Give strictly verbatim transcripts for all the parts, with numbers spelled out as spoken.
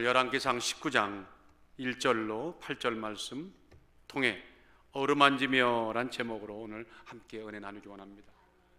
열왕기상 십구 장 일 절로 팔 절 말씀 통해 어루만지며 란 제목으로 오늘 함께 은혜 나누기 원합니다.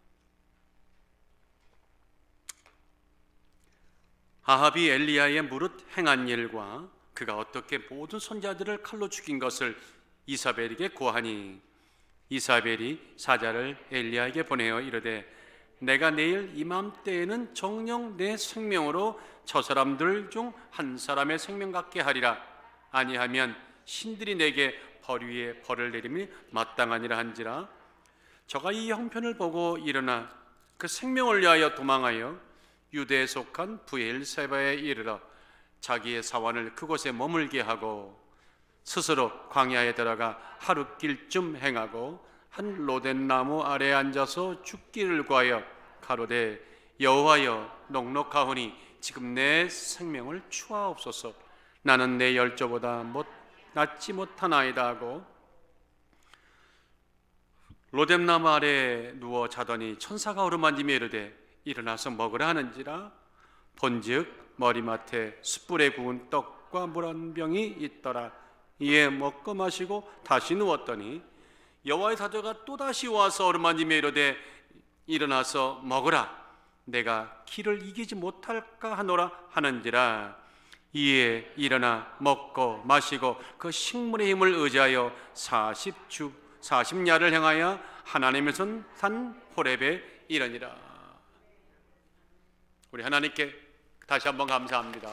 아합이 엘리야의 무릇 행한 일과 그가 어떻게 모든 손자들을 칼로 죽인 것을 이사벨에게 고하니 이사벨이 사자를 엘리야에게 보내어 이르되 내가 내일 이맘때에는 정녕 내 생명으로 저 사람들 중 한 사람의 생명 같게 하리라. 아니하면 신들이 내게 벌 위에 벌을 내림이 마땅하니라 한지라. 저가 이 형편을 보고 일어나 그 생명을 위하여 도망하여 유대에 속한 브엘세바에 이르러 자기의 사원을 그곳에 머물게 하고 스스로 광야에 들어가 하룻길쯤 행하고 한 로덴나무 아래에 앉아서 죽기를 구하여 가로되 여호와여 녹록하오니 지금 내 생명을 추하옵소서. 나는 내 열조보다 못, 낫지 못하나이다 하고 로뎀나무 아래에 누워 자더니 천사가 어루만지며 이르되 일어나서 먹으라 하는지라. 본즉 머리맡에 숯불에 구운 떡과 물 한 병이 있더라. 이에 먹고 마시고 다시 누웠더니 여호와의 사자가 또다시 와서 어루만지며 이르되 일어나서 먹으라. 내가 기를 이기지 못할까 하노라 하는지라. 이에 일어나 먹고 마시고 그 식물의 힘을 의지하여 사십 주 사십 야를 행하여 하나님의 산 호렙에 이르니라. 우리 하나님께 다시 한번 감사합니다.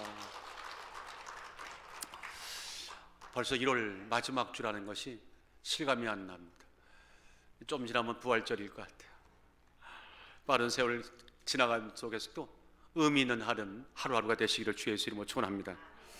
벌써 일월 마지막 주라는 것이 실감이 안 납니다. 좀 지나면 부활절일 것 같아요. 빠른 세월 지나간 속에서도 의미 있는 하루는 하루하루가 되시기를 주의 이름으로 축원합니다.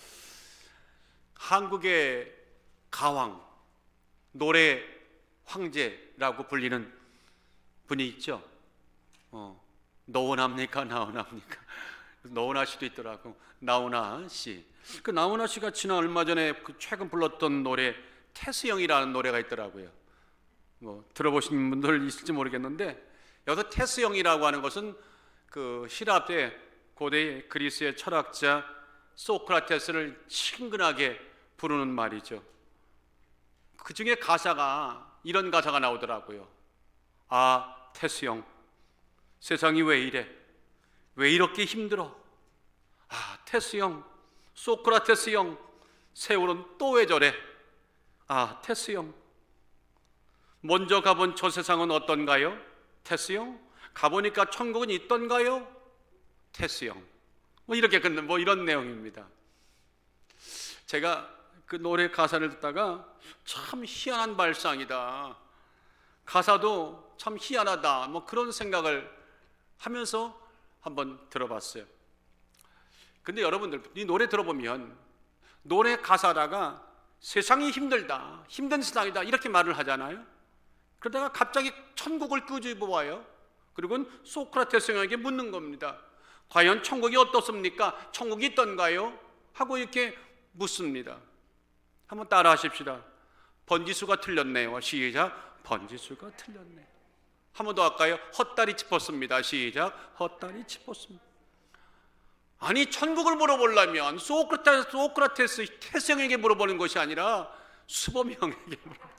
한국의 가왕, 노래 황제라고 불리는 분이 있죠. 어, 노원합니까 나원합니까? 노원아 씨도 있더라고. 나훈아 씨. 그 나훈아 씨가 지난 얼마 전에 그 최근 불렀던 노래 태스형이라는 노래가 있더라고요. 뭐 들어보신 분들 있을지 모르겠는데 여기서 태스형이라고 하는 것은 그希腊때 고대 그리스의 철학자 소크라테스를 친근하게 부르는 말이죠. 그 중에 가사가 이런 가사가 나오더라고요. 아 테스형, 세상이 왜 이래? 왜 이렇게 힘들어? 아 테스형, 소크라테스형, 세월은 또 왜 저래? 아 테스형, 먼저 가본 저 세상은 어떤가요? 테스형, 가보니까 천국은 있던가요? 테스형. 뭐 이렇게 끝는 뭐 이런 내용입니다. 제가 그 노래 가사를 듣다가 참 희한한 발상이다. 가사도 참 희한하다. 뭐 그런 생각을 하면서 한번 들어봤어요. 근데 여러분들 이 노래 들어보면 노래 가사다가 세상이 힘들다, 힘든 세상이다 이렇게 말을 하잖아요. 그러다가 갑자기 천국을 끄집어 와요. 그리고 소크라테스 형에게 묻는 겁니다. 과연 천국이 어떻습니까? 천국이 있던가요? 하고 이렇게 묻습니다. 한번 따라 하십시다. 번지수가 틀렸네요. 시작. 번지수가 틀렸네요. 한 번 더 할까요? 헛다리 짚었습니다. 시작. 헛다리 짚었습니다. 아니 천국을 물어보려면 소크라테스, 소크라테스 테스 형에게 물어보는 것이 아니라 수범 형에게 물어보는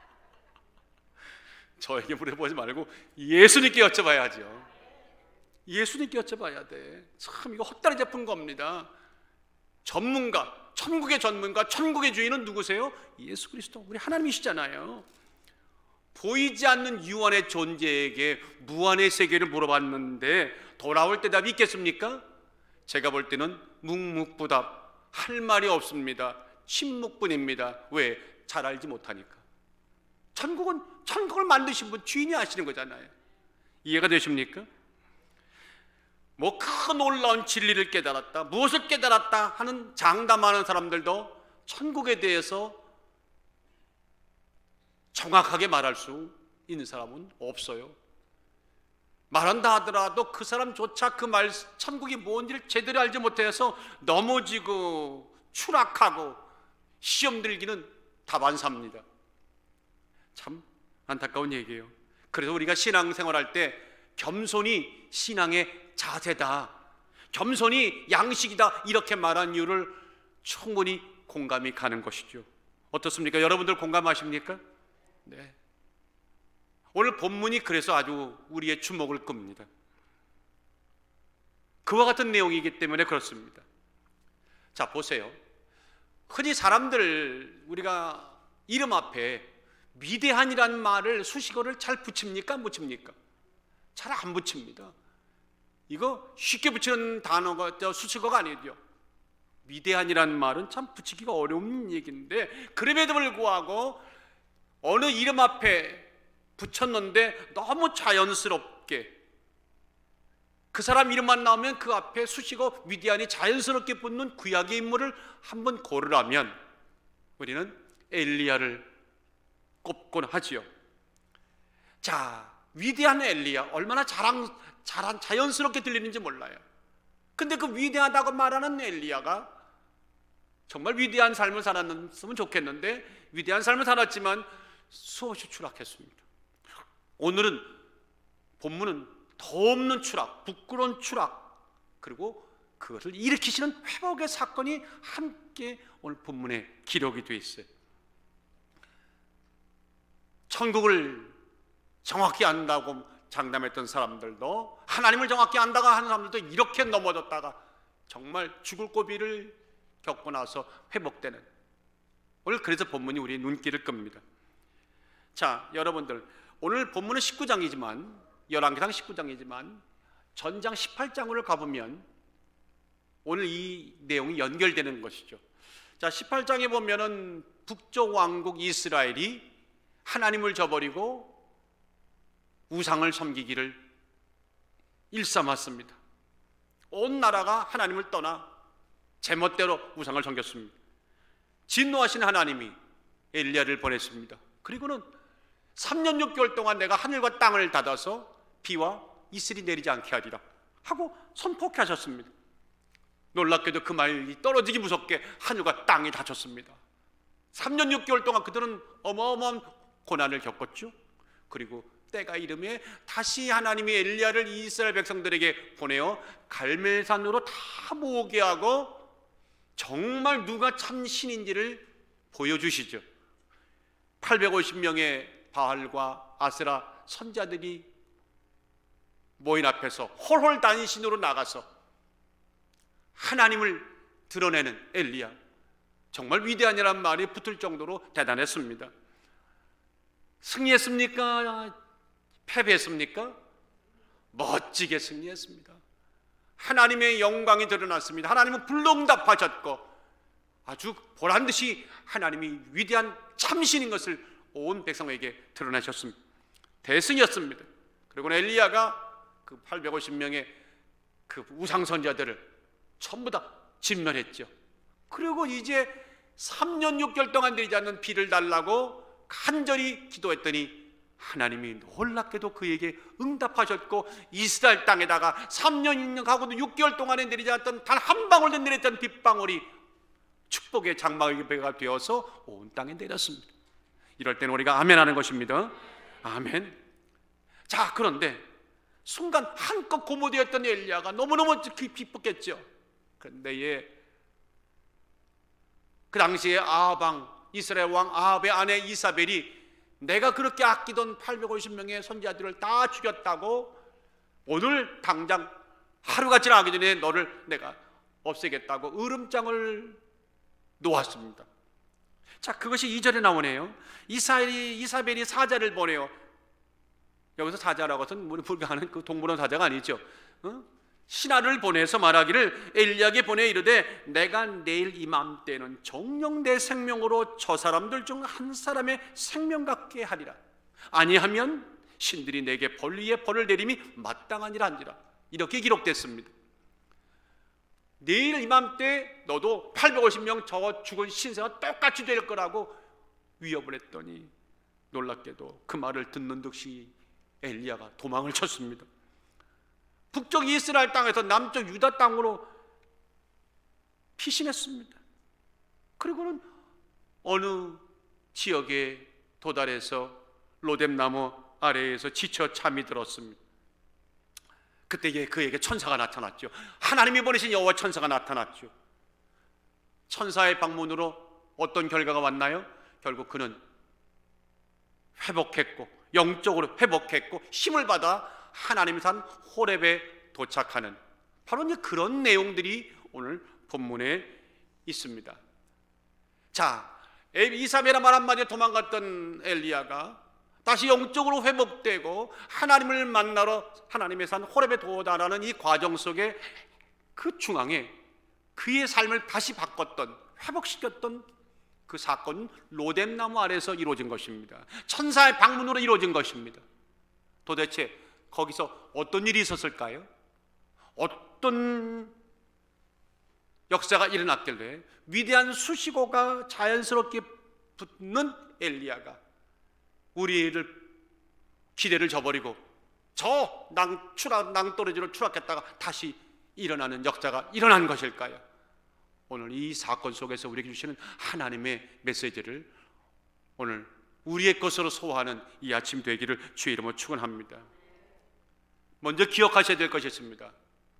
저에게 물어보지 말고 예수님께 여쭤봐야죠. 예수님께 여쭤봐야 돼. 참 이거 헛다리 잡은 겁니다. 전문가, 천국의 전문가, 천국의 주인은 누구세요? 예수 그리스도, 우리 하나님이시잖아요. 보이지 않는 유한의 존재에게 무한의 세계를 물어봤는데 돌아올 대답이 있겠습니까? 제가 볼 때는 묵묵부답, 할 말이 없습니다. 침묵뿐입니다. 왜? 잘 알지 못하니까. 천국은 천국을 만드신 분 주인이 아시는 거잖아요. 이해가 되십니까? 뭐 큰 놀라운 진리를 깨달았다, 무엇을 깨달았다 하는 장담하는 사람들도 천국에 대해서 정확하게 말할 수 있는 사람은 없어요. 말한다 하더라도 그 사람조차 그 말 천국이 뭔지를 제대로 알지 못해서 넘어지고 추락하고 시험 들기는 다반사입니다. 참 안타까운 얘기예요. 그래서 우리가 신앙생활할 때 겸손이 신앙의 자세다, 겸손이 양식이다 이렇게 말한 이유를 충분히 공감이 가는 것이죠. 어떻습니까? 여러분들 공감하십니까? 네. 오늘 본문이 그래서 아주 우리의 주목을 끕니다. 그와 같은 내용이기 때문에 그렇습니다. 자, 보세요. 흔히 사람들, 우리가 이름 앞에 위대한이라는 말을, 수식어를 잘 붙입니까? 안 붙입니까? 잘 안 붙입니다. 이거 쉽게 붙이는 단어가, 수식어가 아니죠. 위대한이라는 말은 참 붙이기가 어려운 얘기인데, 그럼에도 불구하고 어느 이름 앞에 붙였는데 너무 자연스럽게 그 사람 이름만 나오면 그 앞에 수식어 위대한이 자연스럽게 붙는 구약의 인물을 한번 고르라면 우리는 엘리야를 꼽곤 하지요. 자, 위대한 엘리야, 얼마나 자랑, 자랑, 자연스럽게 들리는지 몰라요. 근데 그 위대하다고 말하는 엘리야가 정말 위대한 삶을 살았으면 좋겠는데 위대한 삶을 살았지만 수없이 추락했습니다. 오늘은 본문은 더 없는 추락, 부끄러운 추락, 그리고 그것을 일으키시는 회복의 사건이 함께 오늘 본문에 기록이 되어 있어요. 천국을 정확히 안다고 장담했던 사람들도, 하나님을 정확히 안다고 하는 사람들도 이렇게 넘어졌다가 정말 죽을 고비를 겪고 나서 회복되는, 오늘 그래서 본문이 우리의 눈길을 끕니다. 자, 여러분들, 오늘 본문은 십구 장이지만, 열왕기상 십구 장이지만 전장 십팔 장으로 가보면 오늘 이 내용이 연결되는 것이죠. 자, 십팔 장에 보면은 북쪽 왕국 이스라엘이 하나님을 저버리고 우상을 섬기기를 일삼았습니다. 온 나라가 하나님을 떠나 제멋대로 우상을 섬겼습니다. 진노하신 하나님이 엘리야를 보냈습니다. 그리고는 삼 년 육 개월 동안 내가 하늘과 땅을 닫아서 비와 이슬이 내리지 않게 하리라 하고 선포하셨습니다. 놀랍게도 그 말이 떨어지기 무섭게 하늘과 땅이 닫혔습니다. 삼 년 육 개월 동안 그들은 어마어마한 고난을 겪었죠. 그리고 때가 이름에 다시 하나님이 엘리야를 이스라엘 백성들에게 보내어 갈멜산으로 다 모으게 하고 정말 누가 참 신인지를 보여주시죠. 팔백오십 명의 바알과 아세라 선자들이 모인 앞에서 홀홀단신으로 나가서 하나님을 드러내는 엘리야, 정말 위대한이란 말이 붙을 정도로 대단했습니다. 승리했습니까? 패배했습니까? 멋지게 승리했습니다. 하나님의 영광이 드러났습니다. 하나님은 불응답하셨고 아주 보란듯이 하나님이 위대한 참신인 것을 온 백성에게 드러내셨습니다. 대승이었습니다. 그리고 엘리야가 그 팔백오십 명의 그 우상 선자들을 전부 다 진멸했죠. 그리고 이제 삼 년 육 개월 동안 내리지 않는 비를 달라고 간절히 기도했더니 하나님이 놀랍게도 그에게 응답하셨고 이스라엘 땅에다가 삼 년 가고도 육 개월 동안에 내리지 않았던 단 한 방울도 내렸던 빗방울이 축복의 장막이 되어서 온 땅에 내렸습니다. 이럴 때는 우리가 아멘 하는 것입니다. 아멘. 자, 그런데 순간 한껏 고무되었던 엘리야가 너무너무 기뻤겠죠. 그런데 그 당시에 아합, 이스라엘 왕 아합의 아내 이사벨이 내가 그렇게 아끼던 팔백오십 명의 선지자들을 다 죽였다고 오늘 당장 하루가 지나기 전에 너를 내가 없애겠다고 으름장을 놓았습니다. 자, 그것이 이 절에 나오네요. 이사벨이, 이사벨이 사자를 보내요. 여기서 사자라고 해서는 불가하는 그 동물원 사자가 아니죠. 어? 신하를 보내서 말하기를 엘리야에게 보내 이르되 내가 내일 이맘때는 정녕 내 생명으로 저 사람들 중 한 사람의 생명 같게 하리라. 아니하면 신들이 내게 벌 위에 벌을 내림이 마땅하니라 한지라. 이렇게 기록됐습니다. 내일 이맘때 너도 팔백오십 명 저 죽은 신세와 똑같이 될 거라고 위협을 했더니 놀랍게도 그 말을 듣는 듯이 엘리야가 도망을 쳤습니다. 북쪽 이스라엘 땅에서 남쪽 유다 땅으로 피신했습니다. 그리고는 어느 지역에 도달해서 로뎀나무 아래에서 지쳐 잠이 들었습니다. 그때 그에게 천사가 나타났죠. 하나님이 보내신 여호와 천사가 나타났죠. 천사의 방문으로 어떤 결과가 왔나요? 결국 그는 회복했고, 영적으로 회복했고, 힘을 받아 하나님이 산 호렙에 도착하는 바로 이제 그런 내용들이 오늘 본문에 있습니다. 자, 이사벨의 말 한마디에 도망갔던 엘리야가 다시 영적으로 회복되고 하나님을 만나러 하나님의 산 호렙에 도달하는 이 과정 속에 그 중앙에 그의 삶을 다시 바꿨던, 회복시켰던 그 사건은 로뎀나무 아래에서 이루어진 것입니다. 천사의 방문으로 이루어진 것입니다. 도대체 거기서 어떤 일이 있었을까요? 어떤 역사가 일어났길래 위대한 수식어가 자연스럽게 붙는 엘리야가 우리를 기대를 저버리고 저 낭, 추락, 낭떠러지로 추락했다가 다시 일어나는 역사가 일어난 것일까요? 오늘 이 사건 속에서 우리에게 주시는 하나님의 메시지를 오늘 우리의 것으로 소화하는 이 아침 되기를 주의 이름으로 축원합니다. 먼저 기억하셔야 될 것이 있습니다.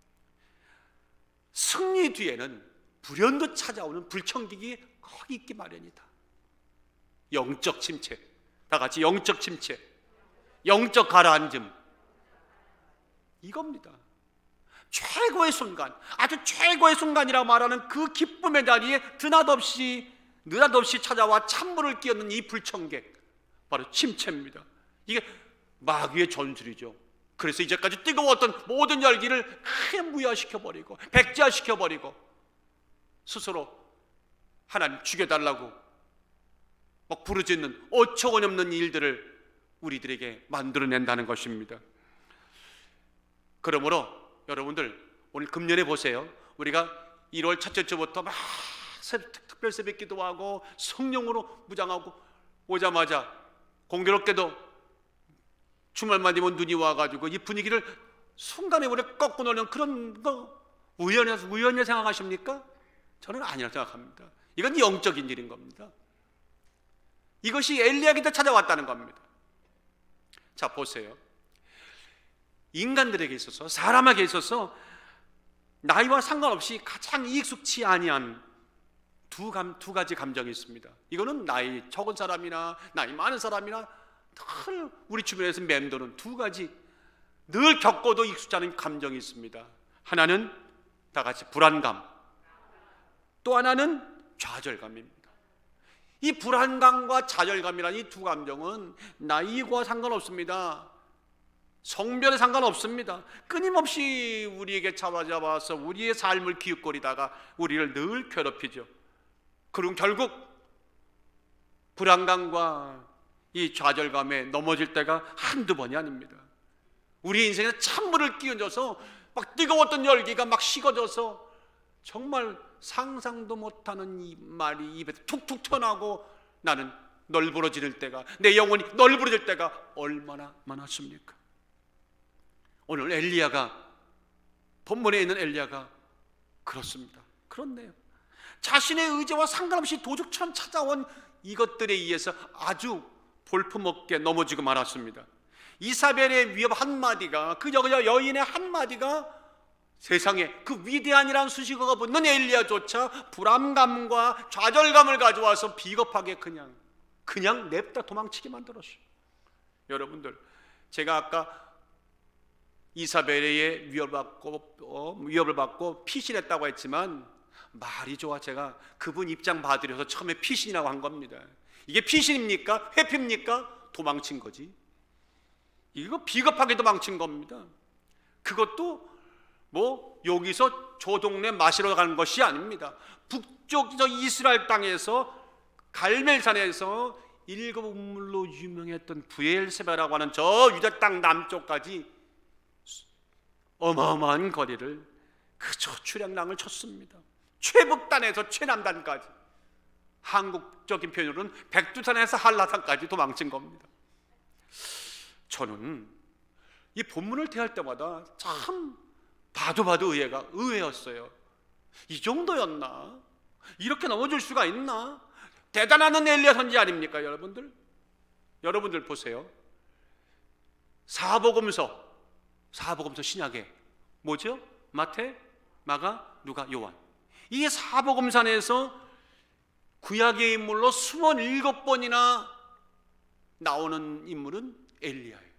승리 뒤에는 불현듯 찾아오는 불청객이 거기 있기 마련이다. 영적 침체, 다 같이 영적 침체, 영적 가라앉음, 이겁니다. 최고의 순간, 아주 최고의 순간이라고 말하는 그 기쁨의 자리에 드낮없이 느닷없이 찾아와 찬물을 끼얹는 이 불청객, 바로 침체입니다. 이게 마귀의 전술이죠. 그래서 이제까지 뜨거웠던 모든 열기를 크게 무효시켜버리고 백지화시켜버리고 스스로 하나님 죽여달라고 막 부르짖는 어처구니없는 일들을 우리들에게 만들어낸다는 것입니다. 그러므로 여러분들 오늘 금년에 보세요. 우리가 일월 첫째 주부터 막 특별 새벽 기도하고 성령으로 무장하고 오자마자 공교롭게도 주말만 되면 눈이 와가지고 이 분위기를 순간에 우리 꺾고 놓는 그런 거 우연히, 우연히 생각하십니까? 저는 아니라고 생각합니다. 이건 영적인 일인 겁니다. 이것이 엘리야에게 찾아왔다는 겁니다. 자, 보세요. 인간들에게 있어서, 사람에게 있어서 나이와 상관없이 가장 익숙치 아니한 두, 감, 두 가지 감정이 있습니다. 이거는 나이 적은 사람이나 나이 많은 사람이나 늘 우리 주변에서 맴도는 두 가지 늘 겪어도 익숙지 않은 감정이 있습니다. 하나는 다 같이 불안감, 또 하나는 좌절감입니다. 이 불안감과 좌절감이라는 이 두 감정은 나이와 상관없습니다. 성별에 상관없습니다. 끊임없이 우리에게 잡아잡아서 우리의 삶을 기웃거리다가 우리를 늘 괴롭히죠. 그럼 결국 불안감과 이 좌절감에 넘어질 때가 한두 번이 아닙니다. 우리 인생에 찬물을 끼얹어서 막 뜨거웠던 열기가 막 식어져서 정말 상상도 못하는 이 말이 입에서 툭툭 튀어나오고 나는 널브러질 때가, 내 영혼이 널브러질 때가 얼마나 많았습니까? 오늘 엘리야가, 본문에 있는 엘리야가 그렇습니다. 그렇네요. 자신의 의지와 상관없이 도둑처럼 찾아온 이것들에 의해서 아주 볼품없게 넘어지고 말았습니다. 이사벨의 위협 한마디가, 그 여인의 한마디가 세상에 그 위대한이라는 수식어가 붙는 엘리야조차 불안감과 좌절감을 가져와서 비겁하게 그냥 그냥 냅다 도망치게 만들었어요. 여러분들, 제가 아까 이사벨의 위협을 받고, 어, 위협을 받고 피신했다고 했지만 말이 좋아 제가 그분 입장 봐드려서 처음에 피신이라고 한 겁니다. 이게 피신입니까? 회피입니까? 도망친 거지. 이거 비겁하게 도망친 겁니다. 그것도 뭐 여기서 저 동네 마시러 가는 것이 아닙니다. 북쪽 저 이스라엘 땅에서 갈멜산에서 일곱 운물로 유명했던 브엘세바라고 하는 저 유다 땅 남쪽까지 어마어마한 거리를 그저 출행랑을 쳤습니다. 최북단에서 최남단까지, 한국적인 표현으로는 백두산에서 한라산까지 도망친 겁니다. 저는 이 본문을 대할 때마다 참 봐도 봐도 의외가 의외였어요. 이 정도였나? 이렇게 넘어질 수가 있나? 대단한 엘리야 선지 아닙니까, 여러분들? 여러분들 보세요. 사복음서, 사복음서 신약에 뭐죠? 마태, 마가, 누가, 요한. 이 사복음산에서 구약의 인물로 이십칠 번이나 나오는 인물은 엘리야예요.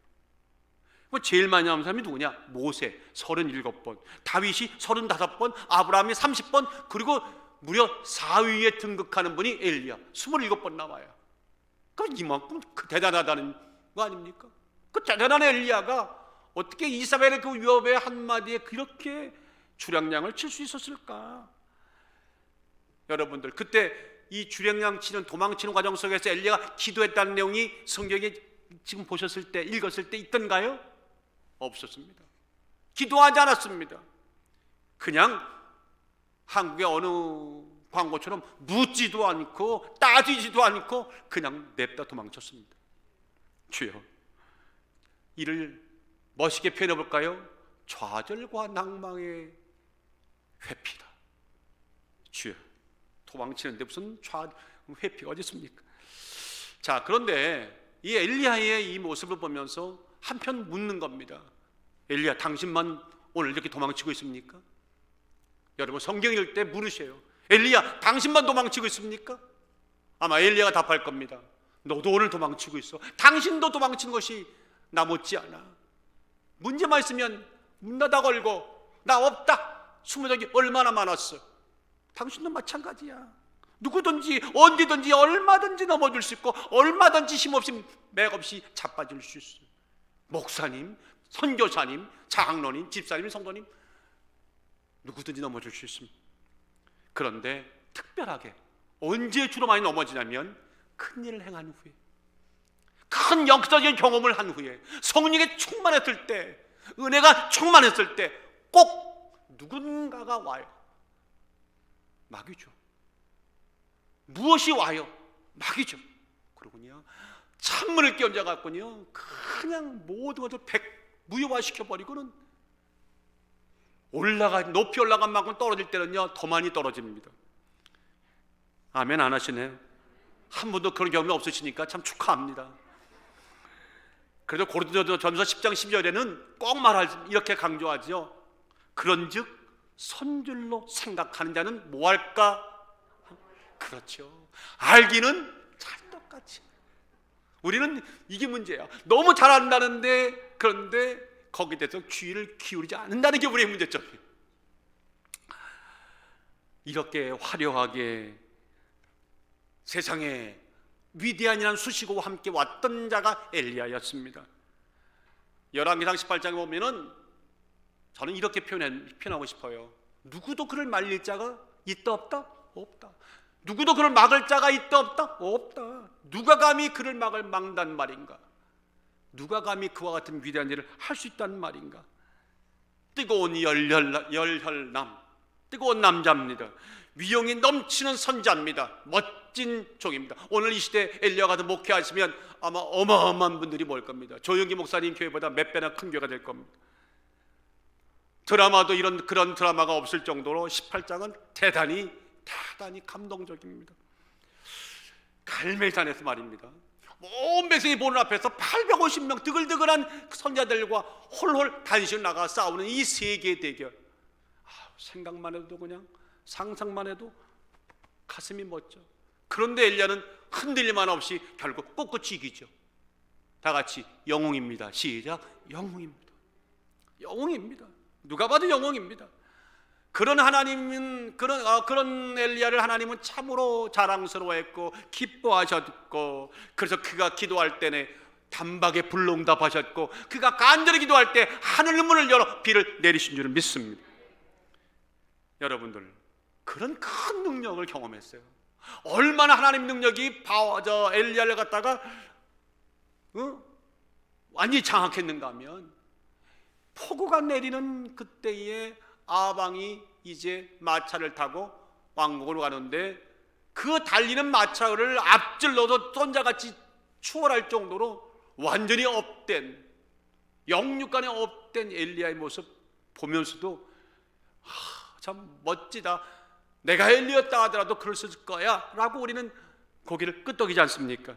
제일 많이 나오는 사람이 누구냐? 모세 삼십칠 번, 다윗이 삼십오 번, 아브라함이 삼십 번, 그리고 무려 사 위에 등극하는 분이 엘리야. 이십칠 번 나와요. 그럼 이만큼 그 대단하다는 거 아닙니까? 그 대단한 엘리야가 어떻게 이사벨의 그 위협의 한마디에 그렇게 주량량을 칠 수 있었을까? 여러분들, 그때 이 주량량 치는, 도망치는 과정 속에서 엘리야가 기도했다는 내용이 성경에 지금 보셨을 때, 읽었을 때 있던가요? 없었습니다. 기도하지 않았습니다. 그냥 한국의 어느 광고처럼 묻지도 않고 따지지도 않고 그냥 냅다 도망쳤습니다. 주여, 이를 멋있게 표현해 볼까요? 좌절과 낭망의 회피다. 주여, 도망치는데 무슨 좌 회피가 어디 있습니까? 자, 그런데 이 엘리야의 이 모습을 보면서 한편 묻는 겁니다. 엘리야, 당신만 오늘 이렇게 도망치고 있습니까? 여러분, 성경 읽을 때 물으세요. 엘리야, 당신만 도망치고 있습니까? 아마 엘리야가 답할 겁니다. 너도 오늘 도망치고 있어. 당신도 도망친 것이 나 못지 않아. 문제만 있으면 문 닫아 걸고 나 없다 숨은 적이 얼마나 많았어. 당신도 마찬가지야. 누구든지 언제든지 얼마든지 넘어질 수 있고 얼마든지 힘없이 맥없이 자빠질 수 있어. 목사님, 선교사님, 장로님, 집사님, 성도님, 누구든지 넘어질 수 있습니다. 그런데 특별하게 언제 주로 많이 넘어지냐면 큰 일을 행한 후에, 큰 영적인 경험을 한 후에, 성령에 충만했을 때, 은혜가 충만했을 때 꼭 누군가가 와요. 마귀죠. 무엇이 와요? 마귀죠. 그러군요. 찬문을 끼얹어갖군요, 그냥 모든 것을 백무효화시켜버리고는 올라가, 높이 올라간 만큼 떨어질 때는요 더 많이 떨어집니다. 아멘 안 하시네요? 한 번도 그런 경험이 없으시니까 참 축하합니다. 그래서 고린도전서 십 장 십이 절에는 꼭 말할, 이렇게 강조하죠. 그런즉 선줄로 생각하는 자는 뭐할까? 그렇죠. 알기는 잘 똑같이. 우리는 이게 문제야. 너무 잘 안다는데, 그런데 거기에 대해서 귀를 기울이지 않는다는 게 우리의 문제점이에요. 이렇게 화려하게 세상에 위대한이라는 수식어와 함께 왔던 자가 엘리야였습니다. 열왕기상 십팔 장에 보면은 저는 이렇게 표현해, 표현하고 싶어요. 누구도 그를 말릴 자가 있다 없다? 없다. 누구도 그를 막을 자가 있다 없다? 없다. 누가 감히 그를 막을 막단 말인가? 누가 감히 그와 같은 위대한 일을 할 수 있다는 말인가? 뜨거운 열혈, 열혈남, 뜨거운 남자입니다. 위용이 넘치는 선자입니다. 멋진 종입니다. 오늘 이 시대 엘리야 같은 목회하시면 아마 어마어마한 분들이 모일 겁니다. 조영기 목사님 교회보다 몇 배나 큰 교회가 될 겁니다. 드라마도 이런 그런 드라마가 없을 정도로 십팔 장은 대단히 대단히 감동적입니다. 갈멜산에서 말입니다, 온 백성이 보는 앞에서 팔백오십 명 드글드글한 선자들과 홀홀 단신 나가 싸우는 이 세계 대결, 아, 생각만 해도 그냥 상상만 해도 가슴이 멎죠. 그런데 엘리야는 흔들림만 없이 결국 꿋꿋이 이기죠. 다 같이 영웅입니다. 시작. 영웅입니다. 영웅입니다. 누가 봐도 영웅입니다. 그런 하나님은, 그런 어, 그런 엘리야를 하나님은 참으로 자랑스러워했고 기뻐하셨고, 그래서 그가 기도할 때에 단박에 불응답하셨고, 그가 간절히 기도할 때 하늘 문을 열어 비를 내리신 줄을 믿습니다. 여러분들, 그런 큰 능력을 경험했어요. 얼마나 하나님 능력이 바워, 저 엘리야를 갖다가 어? 완전히 장악했는가 하면, 폭우가 내리는 그때에 아방이 이제 마차를 타고 왕국으로 가는데, 그 달리는 마차를 앞질러서 손자같이 추월할 정도로 완전히 업된, 영육간에 업된 엘리야의 모습 보면서도 하, 참 멋지다. 내가 엘리였다 하더라도 그럴 수 있을 거야 라고 우리는 고개를 끄덕이지 않습니까?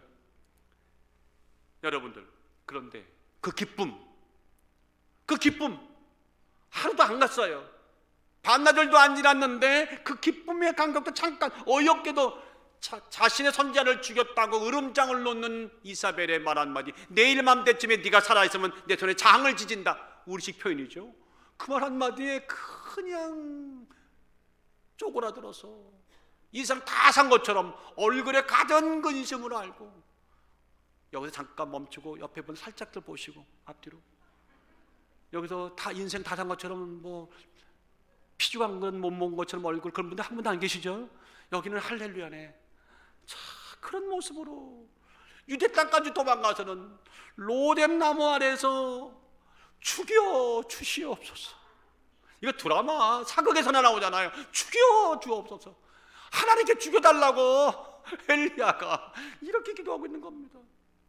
여러분들, 그런데 그 기쁨, 그 기쁨 하루도 안 갔어요. 반나절도 안 지났는데 그 기쁨의 간격도 잠깐, 어이없게도 자, 자신의 손자를 죽였다고 으름장을 놓는 이사벨의 말 한마디, 내일 맘때쯤에 네가 살아있으면 내 손에 장을 지진다, 우리식 표현이죠. 그 말 한마디에 그냥 쪼그라들어서 이상 다 산 것처럼 얼굴에 가던 근심을 알고, 여기서 잠깐 멈추고 옆에 분 살짝들 보시고 앞뒤로, 여기서 다 인생 다 산 것처럼 뭐 피죽한 건 못 먹은 것처럼 얼굴, 그런 분들 한 분도 안 계시죠? 여기는 할렐루야네. 자, 그런 모습으로 유대 땅까지 도망가서는 로뎀 나무 아래서 죽여 주시옵소서. 이거 드라마 사극에서나 나오잖아요. 죽여 주옵소서. 하나님께 죽여달라고 엘리야가 이렇게 기도하고 있는 겁니다.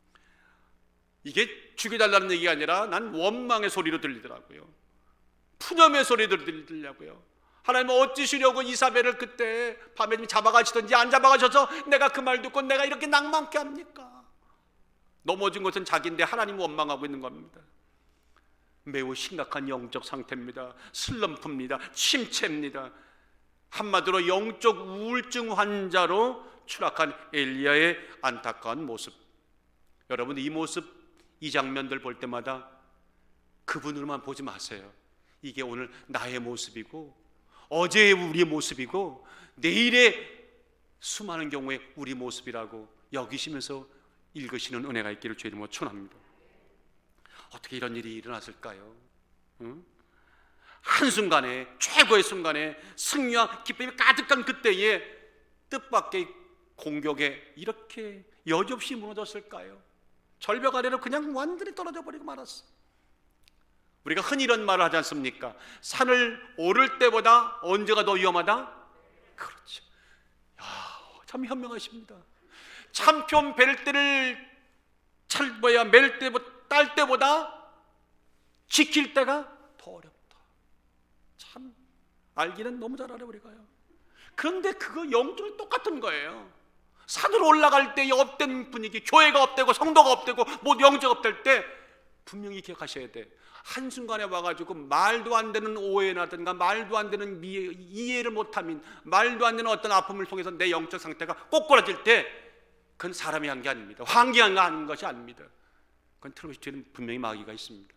이게 죽여달라는 얘기가 아니라 난 원망의 소리로 들리더라고요. 푸념의 소리로 들리더라고요. 하나님은 어찌시려고 이사벨을 그때 밤에 좀 잡아가시던지 안 잡아가셔서 내가 그 말 듣고 내가 이렇게 낭만케 합니까? 넘어진 것은 자기인데 하나님은 원망하고 있는 겁니다. 매우 심각한 영적 상태입니다. 슬럼프입니다. 침체입니다. 한마디로 영적 우울증 환자로 추락한 엘리야의 안타까운 모습. 여러분, 이 모습, 이 장면들 볼 때마다 그분으로만 보지 마세요. 이게 오늘 나의 모습이고 어제의 우리의 모습이고 내일의 수많은 경우에 우리 모습이라고 여기시면서 읽으시는 은혜가 있기를 주의 이름으로 축원합니다. 어떻게 이런 일이 일어났을까요? 응? 한순간에, 최고의 순간에 승리와 기쁨이 가득한 그때에 뜻밖의 공격에 이렇게 여지없이 무너졌을까요? 절벽 아래로 그냥 완전히 떨어져 버리고 말았어. 우리가 흔히 이런 말을 하지 않습니까? 산을 오를 때보다 언제가 더 위험하다? 그렇죠. 야, 참 현명하십니다. 참표 벨 때를 찰 뭐야 멜 때보다 딸 때보다 지킬 때가 더 어렵다. 참 알기는 너무 잘 알아요 우리가요. 그런데 그거 영적으로 똑같은 거예요. 산으로 올라갈 때 업된 분위기, 교회가 업되고 성도가 업되고 모두 영적 업될 때 분명히 기억하셔야 돼. 한순간에 와가지고 말도 안 되는 오해나든가 말도 안 되는 미, 이해를 못하면 말도 안 되는 어떤 아픔을 통해서 내 영적 상태가 꼬꾸라질 때 그건 사람이 한 게 아닙니다. 환경이 한 것이 아닙니다. 그건 틀림없이 뒤에는 분명히 마귀가 있습니다.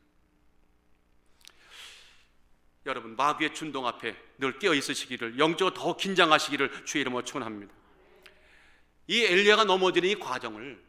여러분, 마귀의 준동 앞에 늘 깨어 있으시기를, 영적으로 더 긴장하시기를 주의 이름으로 축원합니다. 이 엘리야가 넘어지는 이 과정을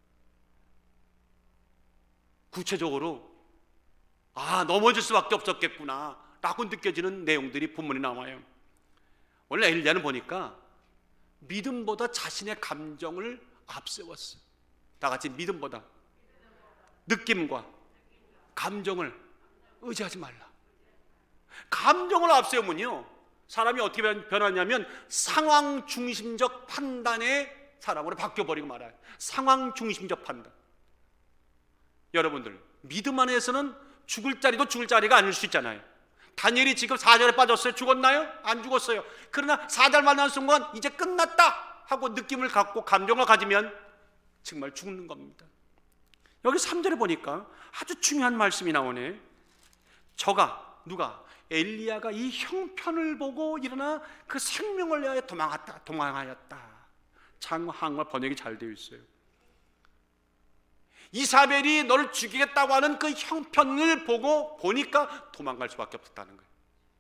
구체적으로 아, 넘어질 수밖에 없었겠구나 라고 느껴지는 내용들이 본문에 나와요. 원래 엘리야는 보니까 믿음보다 자신의 감정을 앞세웠어요. 다 같이 믿음보다 느낌과 감정을 의지하지 말라. 감정을 앞세우면요, 사람이 어떻게 변하냐면 상황 중심적 판단의 사람으로 바뀌어버리고 말아요. 상황 중심적 판단. 여러분들, 믿음 안에서는 죽을 자리도 죽을 자리가 아닐 수 있잖아요. 다니엘이 지금 사절에 빠졌어요. 죽었나요? 안 죽었어요. 그러나 사절 만난 순간 이제 끝났다 하고 느낌을 갖고 감정을 가지면 정말 죽는 겁니다. 여기 삼 절에 보니까 아주 중요한 말씀이 나오네. 저가, 누가? 엘리야가 이 형편을 보고 일어나 그 생명을 위하여 도망했다, 도망하였다. 참 한국말 번역이 잘 되어 있어요. 이사벨이 너를 죽이겠다고 하는 그 형편을 보고 보니까 도망갈 수밖에 없었다는 거예요.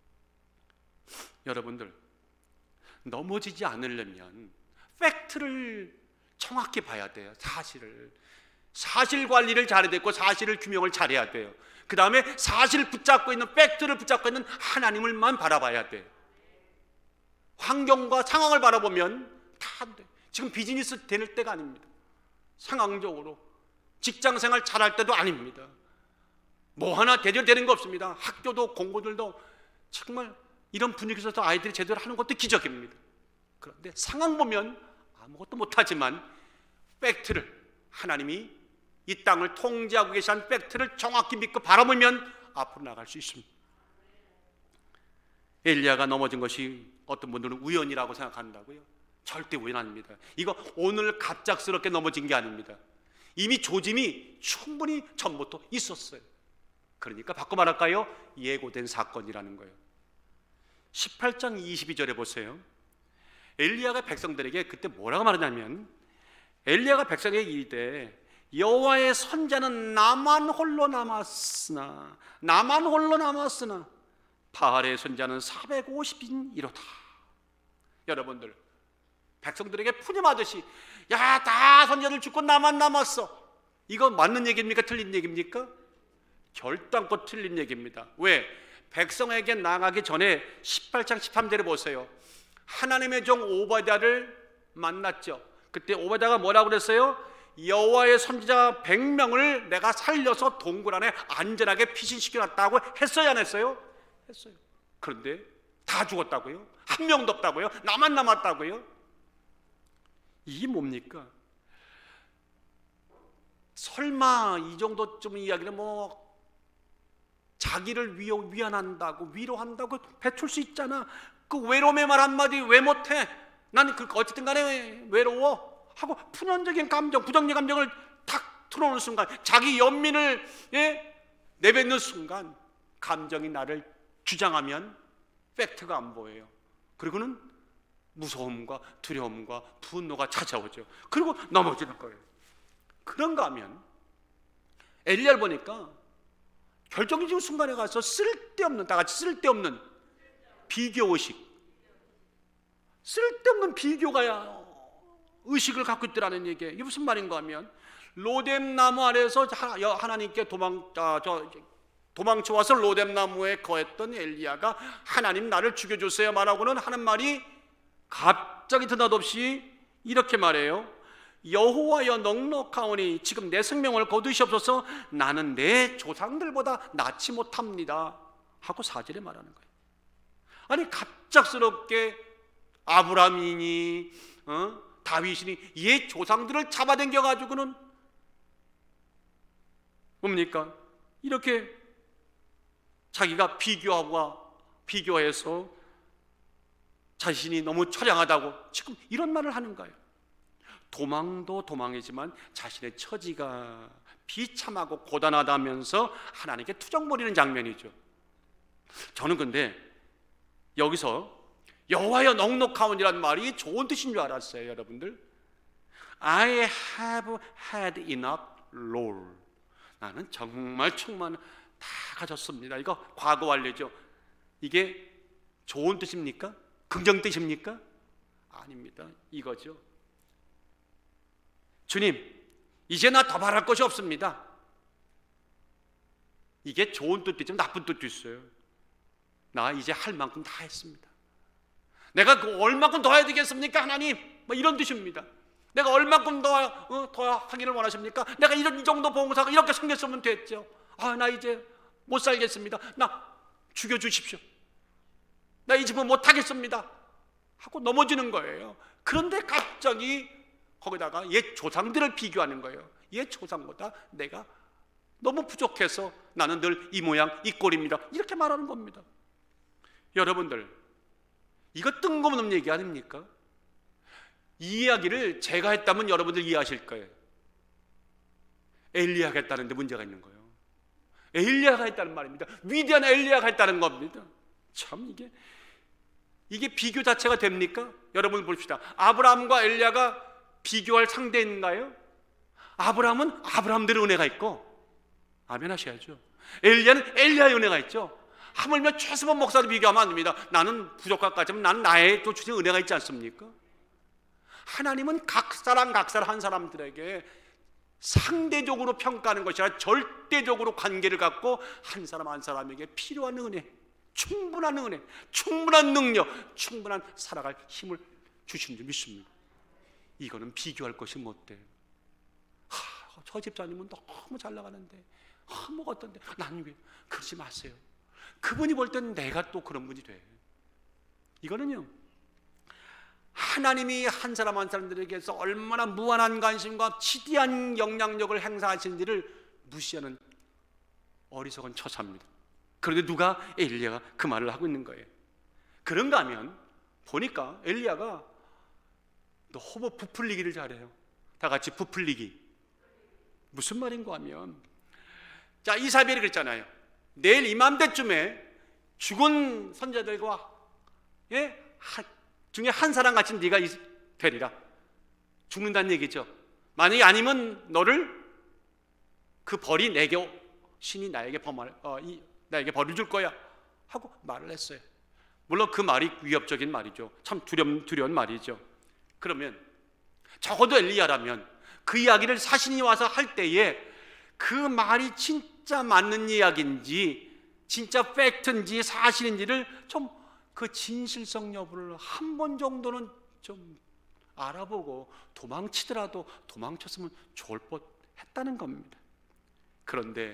여러분들, 넘어지지 않으려면 팩트를 정확히 봐야 돼요. 사실을 사실 관리를 잘해야 되고 사실을 규명을 잘해야 돼요. 그 다음에 사실을 붙잡고 있는, 팩트를 붙잡고 있는 하나님을만 바라봐야 돼요. 환경과 상황을 바라보면 다 안 돼요. 지금 비즈니스 될 때가 아닙니다. 상황적으로 직장생활 잘할 때도 아닙니다. 뭐 하나 대절되는 거 없습니다. 학교도 공부들도 정말 이런 분위기에서 아이들이 제대로 하는 것도 기적입니다. 그런데 상황 보면 아무것도 못하지만 팩트를, 하나님이 이 땅을 통제하고 계신 팩트를 정확히 믿고 바라보면 앞으로 나갈 수 있습니다. 엘리야가 넘어진 것이 어떤 분들은 우연이라고 생각한다고요? 절대 우연 아닙니다. 이거 오늘 갑작스럽게 넘어진 게 아닙니다. 이미 조짐이 충분히 전부터 있었어요. 그러니까 바꿔 말할까요? 예고된 사건이라는 거예요. 십팔 장 이십이 절에 보세요. 엘리야가 백성들에게 그때 뭐라고 말하냐면, 엘리야가 백성에게 이르되 여호와의 선자는 나만 홀로 남았으나 나만 홀로 남았으나 바알의 선자는 사백오십인이로다. 여러분들, 백성들에게 푸념하듯이 야, 다 선자들 죽고 나만 남았어. 이거 맞는 얘기입니까? 틀린 얘기입니까? 결단코 틀린 얘기입니다. 왜? 백성에게 나가기 전에 십팔 장 십삼 절에 보세요. 하나님의 종 오바댜를 만났죠. 그때 오바댜가 뭐라고 그랬어요? 여호와의 선지자 백 명을 내가 살려서 동굴 안에 안전하게 피신시켜놨다고 했어요, 안 했어요? 했어요. 그런데 다 죽었다고요? 한 명도 없다고요? 나만 남았다고요? 이게 뭡니까? 설마 이 정도쯤 이야기는 뭐 자기를 위, 위안한다고 위로한다고 배출 수 있잖아. 그 외로움의 말 한마디 왜 못해? 나는 그 어쨌든 간에 외로워 하고 푸념적인 감정, 부정적 감정을 탁 틀어놓는 순간, 자기 연민을 예? 내뱉는 순간 감정이 나를 주장하면 팩트가 안 보여요. 그리고는 무서움과 두려움과 분노가 찾아오죠. 그리고 넘어지는 거예요. 그런가 하면 엘리야를 보니까 결정적인 순간에 가서 쓸데없는, 다 같이 쓸데없는 비교의식, 쓸데없는 비교가 의식을 갖고 있더라는 얘기예요. 이게 무슨 말인가 하면, 로뎀나무 아래에서 하나님께 도망, 아, 저, 도망쳐 와서 로뎀나무에 거했던 엘리야가 하나님 나를 죽여주세요 말하고는 하는 말이 갑자기 드나없이 이렇게 말해요. 여호와여 넉넉하오니 지금 내 생명을 거두시옵소서. 나는 내 조상들보다 낫지 못합니다 하고 사 절에 말하는 거예요. 아니 갑작스럽게 아브라함이니 어? 다윗이니 옛 조상들을 잡아당겨 가지고는 뭡니까? 이렇게 자기가 비교하고 비교해서 자신이 너무 처량하다고 지금 이런 말을 하는 거예요. 도망도 도망이지만 자신의 처지가 비참하고 고단하다면서 하나님께 투정 부리는 장면이죠. 저는 근데 여기서 여호와여 넉넉하오니라는 말이 좋은 뜻인 줄 알았어요. 여러분들, I have had enough, Lord. 나는 정말 충만 다 가졌습니다. 이거 과거 완료죠. 이게 좋은 뜻입니까? 긍정 뜻입니까? 아닙니다. 이거죠. 주님, 이제 나 더 바랄 것이 없습니다. 이게 좋은 뜻도 있지만 나쁜 뜻도 있어요. 나 이제 할 만큼 다 했습니다. 내가 그 얼마큼 더 해야 되겠습니까, 하나님? 뭐 이런 뜻입니다. 내가 얼마큼 더, 어, 더 하기를 원하십니까? 내가 이런 이 정도 봉사가 이렇게 생겼으면 됐죠. 아, 나 이제 못 살겠습니다. 나 죽여주십시오. 나 이 집은 못 하겠습니다 하고 넘어지는 거예요. 그런데 갑자기 거기다가 옛 조상들을 비교하는 거예요. 옛 조상보다 내가 너무 부족해서 나는 늘 이 모양 이 꼴입니다 이렇게 말하는 겁니다. 여러분들, 이거 뜬금없는 얘기 아닙니까? 이 이야기를 제가 했다면 여러분들 이해하실 거예요. 엘리야가 했다는데 문제가 있는 거예요. 엘리야가 했다는 말입니다. 위대한 엘리야가 했다는 겁니다. 참 이게 이게 비교 자체가 됩니까? 여러분 봅시다. 아브라함과 엘리야가 비교할 상대인가요? 아브라함은 아브라함대로 은혜가 있고, 아멘 하셔야죠. 엘리야는 엘리야의 은혜가 있죠. 하물며 최수범 목사를 비교하면 안 됩니다. 나는 부족할까지만 나는 나의 또 주신 은혜가 있지 않습니까? 하나님은 각 사람 각 사람 한 사람들에게 상대적으로 평가하는 것이 아니라 절대적으로 관계를 갖고 한 사람 한 사람에게 필요한 은혜, 충분한 은혜, 충분한 능력, 충분한 살아갈 힘을 주신 줄 믿습니다. 이거는 비교할 것이 못 돼요. 하, 저 집사님은 너무 잘 나가는데, 아, 뭐 어떤데, 나는 왜? 그러지 마세요. 그분이 볼 땐 내가 또 그런 분이 돼. 이거는요, 하나님이 한 사람 한 사람들에게서 얼마나 무한한 관심과 지대한 영향력을 행사하시는지를 무시하는 어리석은 처사입니다. 그런데 누가? 엘리야가 그 말을 하고 있는 거예요. 그런가 하면 보니까 엘리야가 너무 부풀리기를 잘해요. 다 같이 부풀리기. 무슨 말인가 하면, 자, 이사벨이 그랬잖아요. 내일 이맘때쯤에 죽은 선자들과 한, 중에 한 사람 같이 네가 되리라. 죽는다는 얘기죠. 만약에 아니면 너를 그 벌이 내게, 신이 나에게 범할, 어, 이, 나에게 벌을 줄 거야 하고 말을 했어요. 물론 그 말이 위협적인 말이죠. 참 두려운, 두려운 말이죠. 그러면 적어도 엘리야라면 그 이야기를 사신이 와서 할 때에 그 말이 진짜 맞는 이야기인지 진짜 팩트인지 사실인지를 좀 그 진실성 여부를 한 번 정도는 좀 알아보고 도망치더라도 도망쳤으면 좋을 뻔했다는 겁니다. 그런데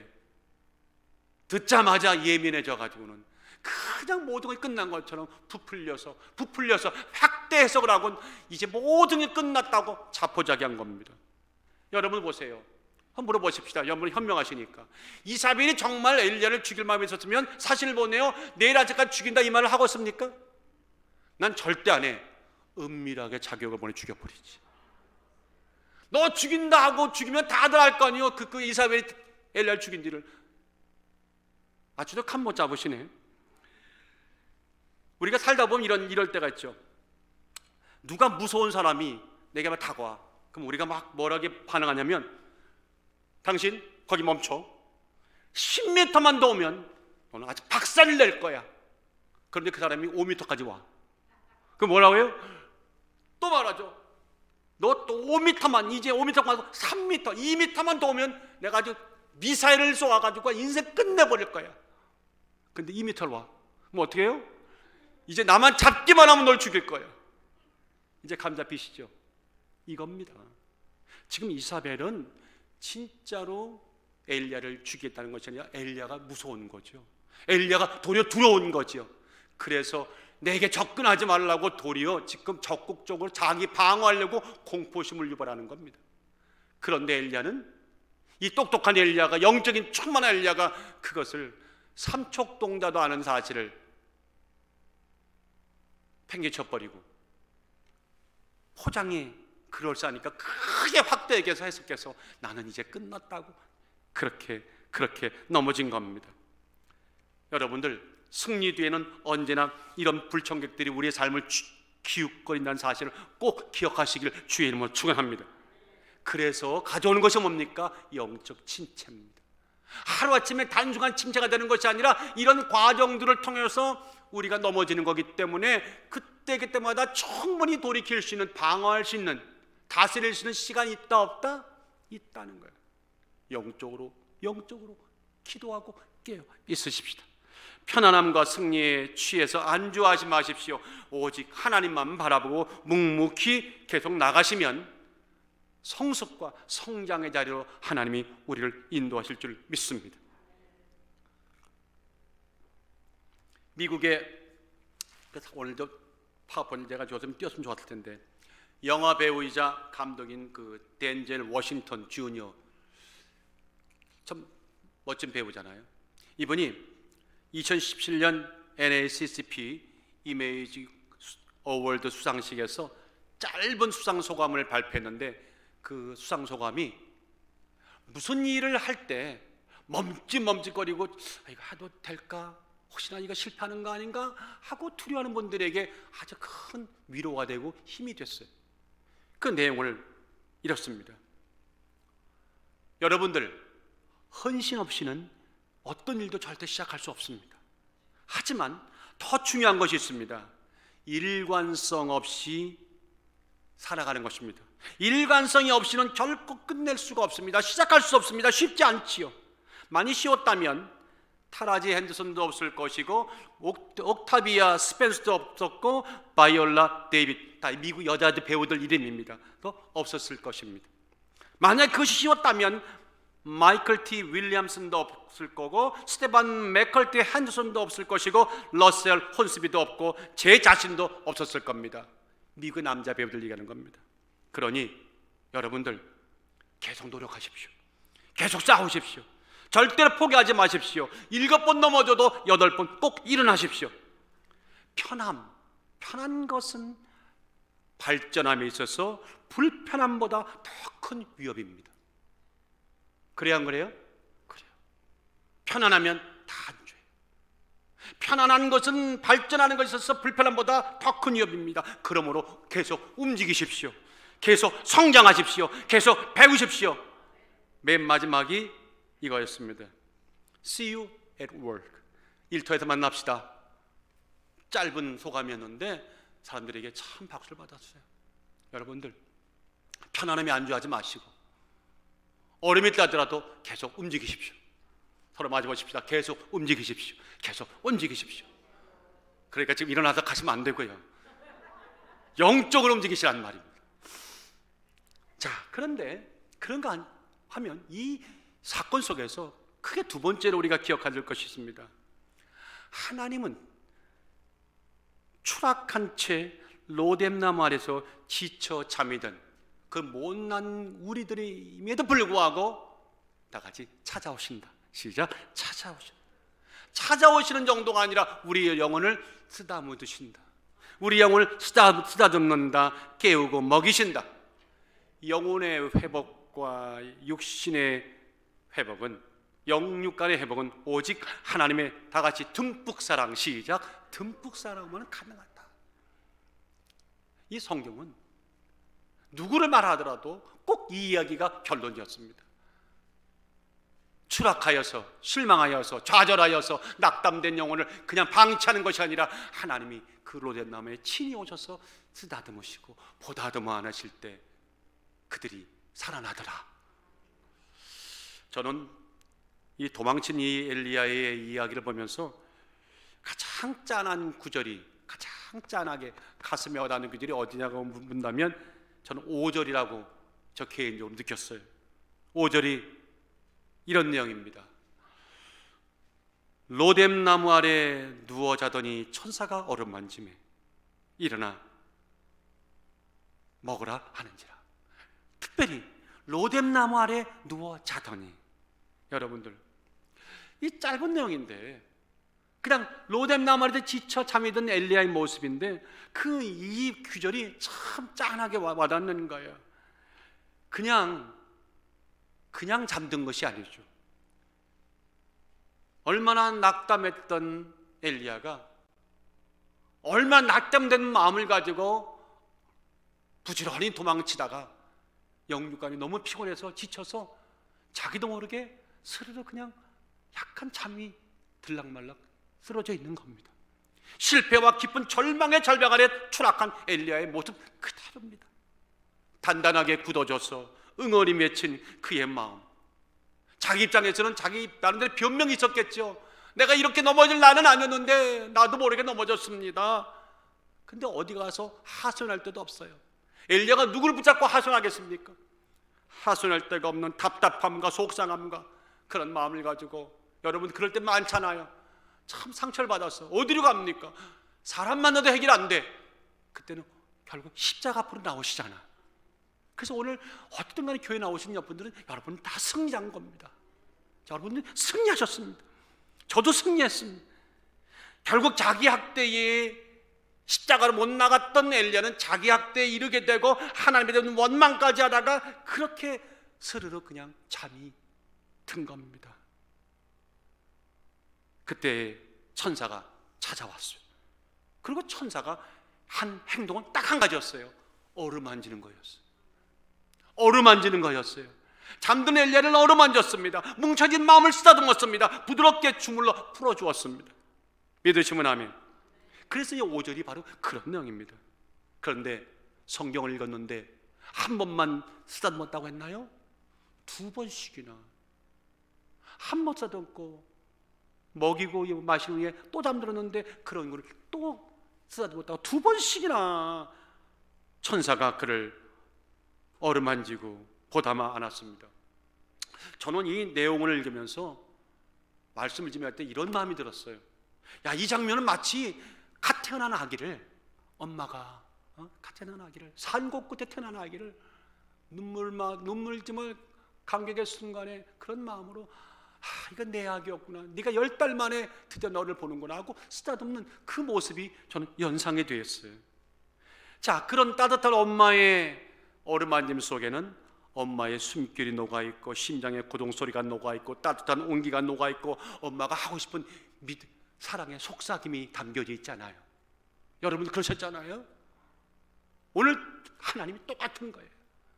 듣자마자 예민해져 가지고는 그냥 모든 게 끝난 것처럼 부풀려서 부풀려서 확대 해석을 하고 이제 모든 게 끝났다고 자포자기한 겁니다. 여러분 보세요. 한번 물어보십시다. 여러분 현명하시니까 이사벨이 정말 엘리야를 죽일 마음이 있었으면 사신을 보내요 내일 아침까지 죽인다 이 말을 하고 있습니까? 난 절대 안 해. 은밀하게 자격을 보내 죽여버리지. 너 죽인다 하고 죽이면 다들 알 거 아니에요. 그, 그 이사벨이 엘리야를 죽인 뒤를. 아주도 칸 못 잡으시네. 우리가 살다 보면 이런, 이럴 때가 있죠. 누가 무서운 사람이 내게 막 다가와. 그럼 우리가 막 뭐라게 반응하냐면 당신 거기 멈춰. 십 미터만 더 오면 너는 아주 박살을 낼 거야. 그런데 그 사람이 오 미터까지 와. 그럼 뭐라고 해요? 또 말하죠. 너 또 오 미터만, 이제 오 미터만 와서 삼 미터, 이 미터만 더 오면 내가 아주 미사일을 쏘아가지고 인생 끝내버릴 거야. 근데 이 미터를 와. 그럼 어떻게 해요? 이제 나만 잡기만 하면 널 죽일 거야. 이제 감 잡히시죠? 이겁니다. 지금 이사벨은 진짜로 엘리야를 죽이겠다는 것이 아니라 엘리야가 무서운 거죠. 엘리야가 도리어 두려운 거죠. 그래서 내게 접근하지 말라고 도리어 지금 적극적으로 자기 방어하려고 공포심을 유발하는 겁니다. 그런데 엘리야는, 이 똑똑한 엘리야가, 영적인 충만한 엘리야가 그것을 삼척동자도 아는 사실을 팽개쳐버리고 포장이 그럴싸하니까 크게 확대해서 해석해서 나는 이제 끝났다고 그렇게 그렇게 넘어진 겁니다. 여러분들, 승리 뒤에는 언제나 이런 불청객들이 우리의 삶을 기웃거린다는 사실을 꼭 기억하시길 주의 이름으로 축원합니다. 그래서 가져오는 것이 뭡니까? 영적 침체입니다. 하루아침에 단순한 침체가 되는 것이 아니라 이런 과정들을 통해서 우리가 넘어지는 거기 때문에 그때 그때마다 충분히 돌이킬 수 있는, 방어할 수 있는, 다스릴 수 있는 시간이 있다 없다? 있다는 거예요. 영적으로 영적으로 기도하고 깨어 있으십시다. 편안함과 승리에 취해서 안주하지 마십시오. 오직 하나님만 바라보고 묵묵히 계속 나가시면 성숙과 성장의 자리로 하나님이 우리를 인도하실 줄 믿습니다. 미국의, 오늘도 파워포인트 제가 줬으면 띄웠으면 좋았을 텐데, 영화 배우이자 감독인 그 덴젤 워싱턴 주니어, 참 멋진 배우잖아요. 이분이 이천십칠 년 엔에이씨씨피 이메이지 어워드 수상식에서 짧은 수상 소감을 발표했는데, 그 수상 소감이 무슨 일을 할 때 멈칫멈칫거리고 아, 이거 해도 될까? 혹시나 이거 실패하는 거 아닌가? 하고 두려워하는 분들에게 아주 큰 위로가 되고 힘이 됐어요. 그 내용을 이렇습니다. 여러분들, 헌신 없이는 어떤 일도 절대 시작할 수 없습니다. 하지만 더 중요한 것이 있습니다. 일관성 없이 살아가는 것입니다. 일관성이 없이는 결코 끝낼 수가 없습니다. 시작할 수 없습니다. 쉽지 않지요. 많이 쉬웠다면 타라지 핸드슨도 없을 것이고 옥타비아 스펜서도 없었고 바이올라 데이빗, 다 미국 여자 배우들 이름입니다. 또 없었을 것입니다. 만약 그것이 쉬웠다면 마이클 티 윌리엄슨도 없을 거고 스테반 맥컬티 핸드슨도 없을 것이고 러셀 혼스비도 없고 제 자신도 없었을 겁니다. 미국 남자 배우들 얘기하는 겁니다. 그러니 여러분들 계속 노력하십시오. 계속 싸우십시오. 절대로 포기하지 마십시오. 일곱 번 넘어져도 여덟 번 꼭 일어나십시오. 편함, 편한 것은 발전함에 있어서 불편함보다 더 큰 위협입니다. 그래야 안 그래요? 그래요. 편안하면 다 안 줘요. 편안한 것은 발전하는 것에 있어서 불편함보다 더 큰 위협입니다. 그러므로 계속 움직이십시오. 계속 성장하십시오. 계속 배우십시오. 맨 마지막이 이거였습니다. See you at work. 일터에서 만납시다. 짧은 소감이었는데 사람들에게 참 박수를 받았어요. 여러분들 편안함에 안주하지 마시고 얼음이 뜨더라도 계속 움직이십시오. 서로 마주보십시다. 계속 움직이십시오. 계속 움직이십시오. 그러니까 지금 일어나서 가시면 안 되고요. 영적으로 움직이시란 말입니다. 자, 그런데 그런가 하면 이 사건 속에서 크게 두 번째로 우리가 기억해야 될 것이 있습니다. 하나님은 추락한 채 로뎀나무 아래서 지쳐 잠이 든 그 못난 우리들임에도 불구하고 나같이 찾아오신다. 시작. 찾아오신다. 찾아오시는 정도가 아니라 우리의 영혼을 쓰다듬으신다. 우리 영혼을 쓰다, 쓰다듬는다. 깨우고 먹이신다. 영혼의 회복과 육신의 회복은, 영육 간의 회복은 오직 하나님의 다같이 듬뿍 사랑, 시작, 듬뿍 사랑만 가능하다. 이 성경은 누구를 말하더라도 꼭 이 이야기가 결론이었습니다. 추락하여서, 실망하여서, 좌절하여서 낙담된 영혼을 그냥 방치하는 것이 아니라 하나님이 그 로뎀나무에 친히 오셔서 쓰다듬으시고 보다듬어 안으실 때 그들이 살아나더라. 저는 이 도망친 이 엘리야의 이야기를 보면서 가장 짠한 구절이, 가장 짠하게 가슴에 와닿는 구절이 어디냐고 묻는다면 저는 오 절이라고 저 개인적으로 느꼈어요. 오 절이 이런 내용입니다. 로뎀나무 아래 누워 자더니 천사가 어루만지매 일어나 먹으라 하는지라. 특별히 로뎀나무 아래 누워 자더니, 여러분들 이 짧은 내용인데 그냥 로뎀나무 아래 지쳐 잠이 든 엘리야의 모습인데 그 이 구절이 참 짠하게 와닿는 거예요. 그냥 그냥 잠든 것이 아니죠. 얼마나 낙담했던 엘리야가 얼마나 낙담된 마음을 가지고 부지런히 도망치다가 영육간이 너무 피곤해서 지쳐서 자기도 모르게 스르르 그냥 약간 잠이 들락말락 쓰러져 있는 겁니다. 실패와 깊은 절망의 절벽 아래 추락한 엘리야의 모습 그대로입니다. 단단하게 굳어져서 응어리 맺힌 그의 마음. 자기 입장에서는 자기 나름대로 변명이 있었겠죠. 내가 이렇게 넘어질 나는 아니었는데 나도 모르게 넘어졌습니다. 근데 어디 가서 하소연할 데도 없어요. 엘리야가 누구를 붙잡고 하소연하겠습니까? 하소연할 데가 없는 답답함과 속상함과 그런 마음을 가지고, 여러분 그럴 때 많잖아요. 참 상처를 받았어. 어디로 갑니까? 사람 만나도 해결 안 돼. 그때는 결국 십자가 앞으로 나오시잖아. 그래서 오늘 어쨌든 간에 교회 나오신 여러분들은 여러분은 다 승리한 겁니다. 여러분은 승리하셨습니다. 저도 승리했습니다. 결국 자기 학대에 십자가로 못 나갔던 엘리야는 자기 학대에 이르게 되고 하나님에 대한 원망까지 하다가 그렇게 스르르 그냥 잠이 든 겁니다. 그때 천사가 찾아왔어요. 그리고 천사가 한 행동은 딱 한 가지였어요. 어루만지는 거였어요. 어루만지는 거였어요. 잠든 엘리야를 어루만졌습니다. 뭉쳐진 마음을 쓰다듬었습니다. 부드럽게 주물러 풀어주었습니다. 믿으시면 아멘. 그래서 이 오 절이 바로 그런 내용입니다. 그런데 성경을 읽었는데 한 번만 쓰다듬었다고 했나요? 두 번씩이나. 한 번 쓰다듬고 먹이고 마신 후에 또 잠들었는데 그런 걸 또 쓰다듬었다고 두 번씩이나 천사가 그를 어루만지고 보담아 안았습니다. 저는 이 내용을 읽으면서 말씀을 준비할 때 이런 마음이 들었어요. 야, 이 장면은 마치 갓 태어난 아기를, 엄마가 어? 갓 태어난 아기를, 산골 끝에 태어난 아기를 눈물 막 눈물짐을 감격의 순간에 그런 마음으로, 아, 이건 내 아기였구나, 네가 열 달 만에 드디어 너를 보는구나 하고 쓰다듬는 그 모습이 저는 연상이 되었어요. 자, 그런 따뜻한 엄마의 어루만짐 속에는 엄마의 숨결이 녹아있고 심장의 고동소리가 녹아있고 따뜻한 온기가 녹아있고 엄마가 하고 싶은 믿, 사랑의 속삭임이 담겨져 있잖아요. 여러분 그러셨잖아요. 오늘 하나님이 똑같은 거예요.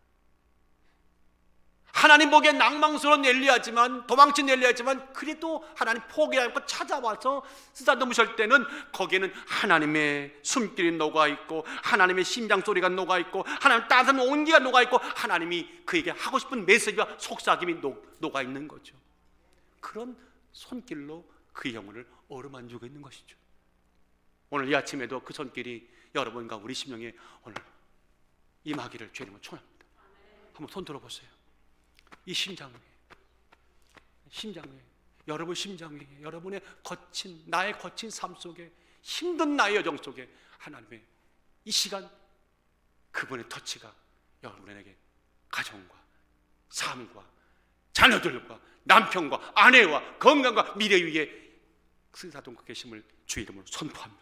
하나님 보기엔 낭망스러운 엘리야지만, 도망친 엘리야지만, 그래도 하나님 포기하지 않고 찾아와서 쓰다듬으실 때는 거기에는 하나님의 숨길이 녹아있고, 하나님의 심장 소리가 녹아있고, 하나님 따뜻한 온기가 녹아있고, 하나님이 그에게 하고 싶은 메시지와 속삭임이 녹, 녹아있는 거죠. 그런 손길로 그의 영혼을 어루만지고 있는 것이죠. 오늘 이 아침에도 그 손길이 여러분과 우리 심령에 오늘 임하기를 주님을 축원합니다. 한번 손 들어보세요. 이 심장 위에, 심장 위에, 여러분 심장 위에, 여러분의 거친, 나의 거친 삶 속에, 힘든 나의 여정 속에 하나님의 이 시간 그분의 터치가 여러분에게 가정과 삶과 자녀들과 남편과 아내와 건강과 미래 위에 쓰다듬고 계심을 주 이름으로 선포합니다.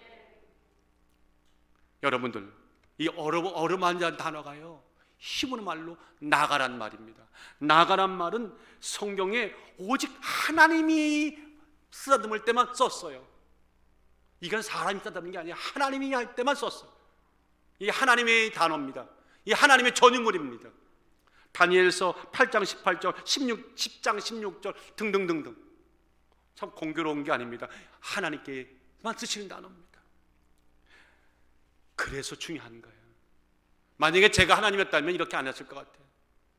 여러분들, 이 어름, 어루만지한 단어가요, 히브리 말로 나가란 말입니다. 나가란 말은 성경에 오직 하나님이 쓰다듬을 때만 썼어요. 이건 사람이 쓰다듬는 게 아니라 하나님이 할 때만 썼어요. 이 하나님의 단어입니다. 이 하나님의 전유물입니다. 다니엘서 팔 장 십팔 절, 십육, 십 장 십육 절 등등등등. 참 공교로운 게 아닙니다. 하나님께만 쓰시는 단어입니다. 그래서 중요한 거예요. 만약에 제가 하나님이었다면 이렇게 안 했을 것 같아요.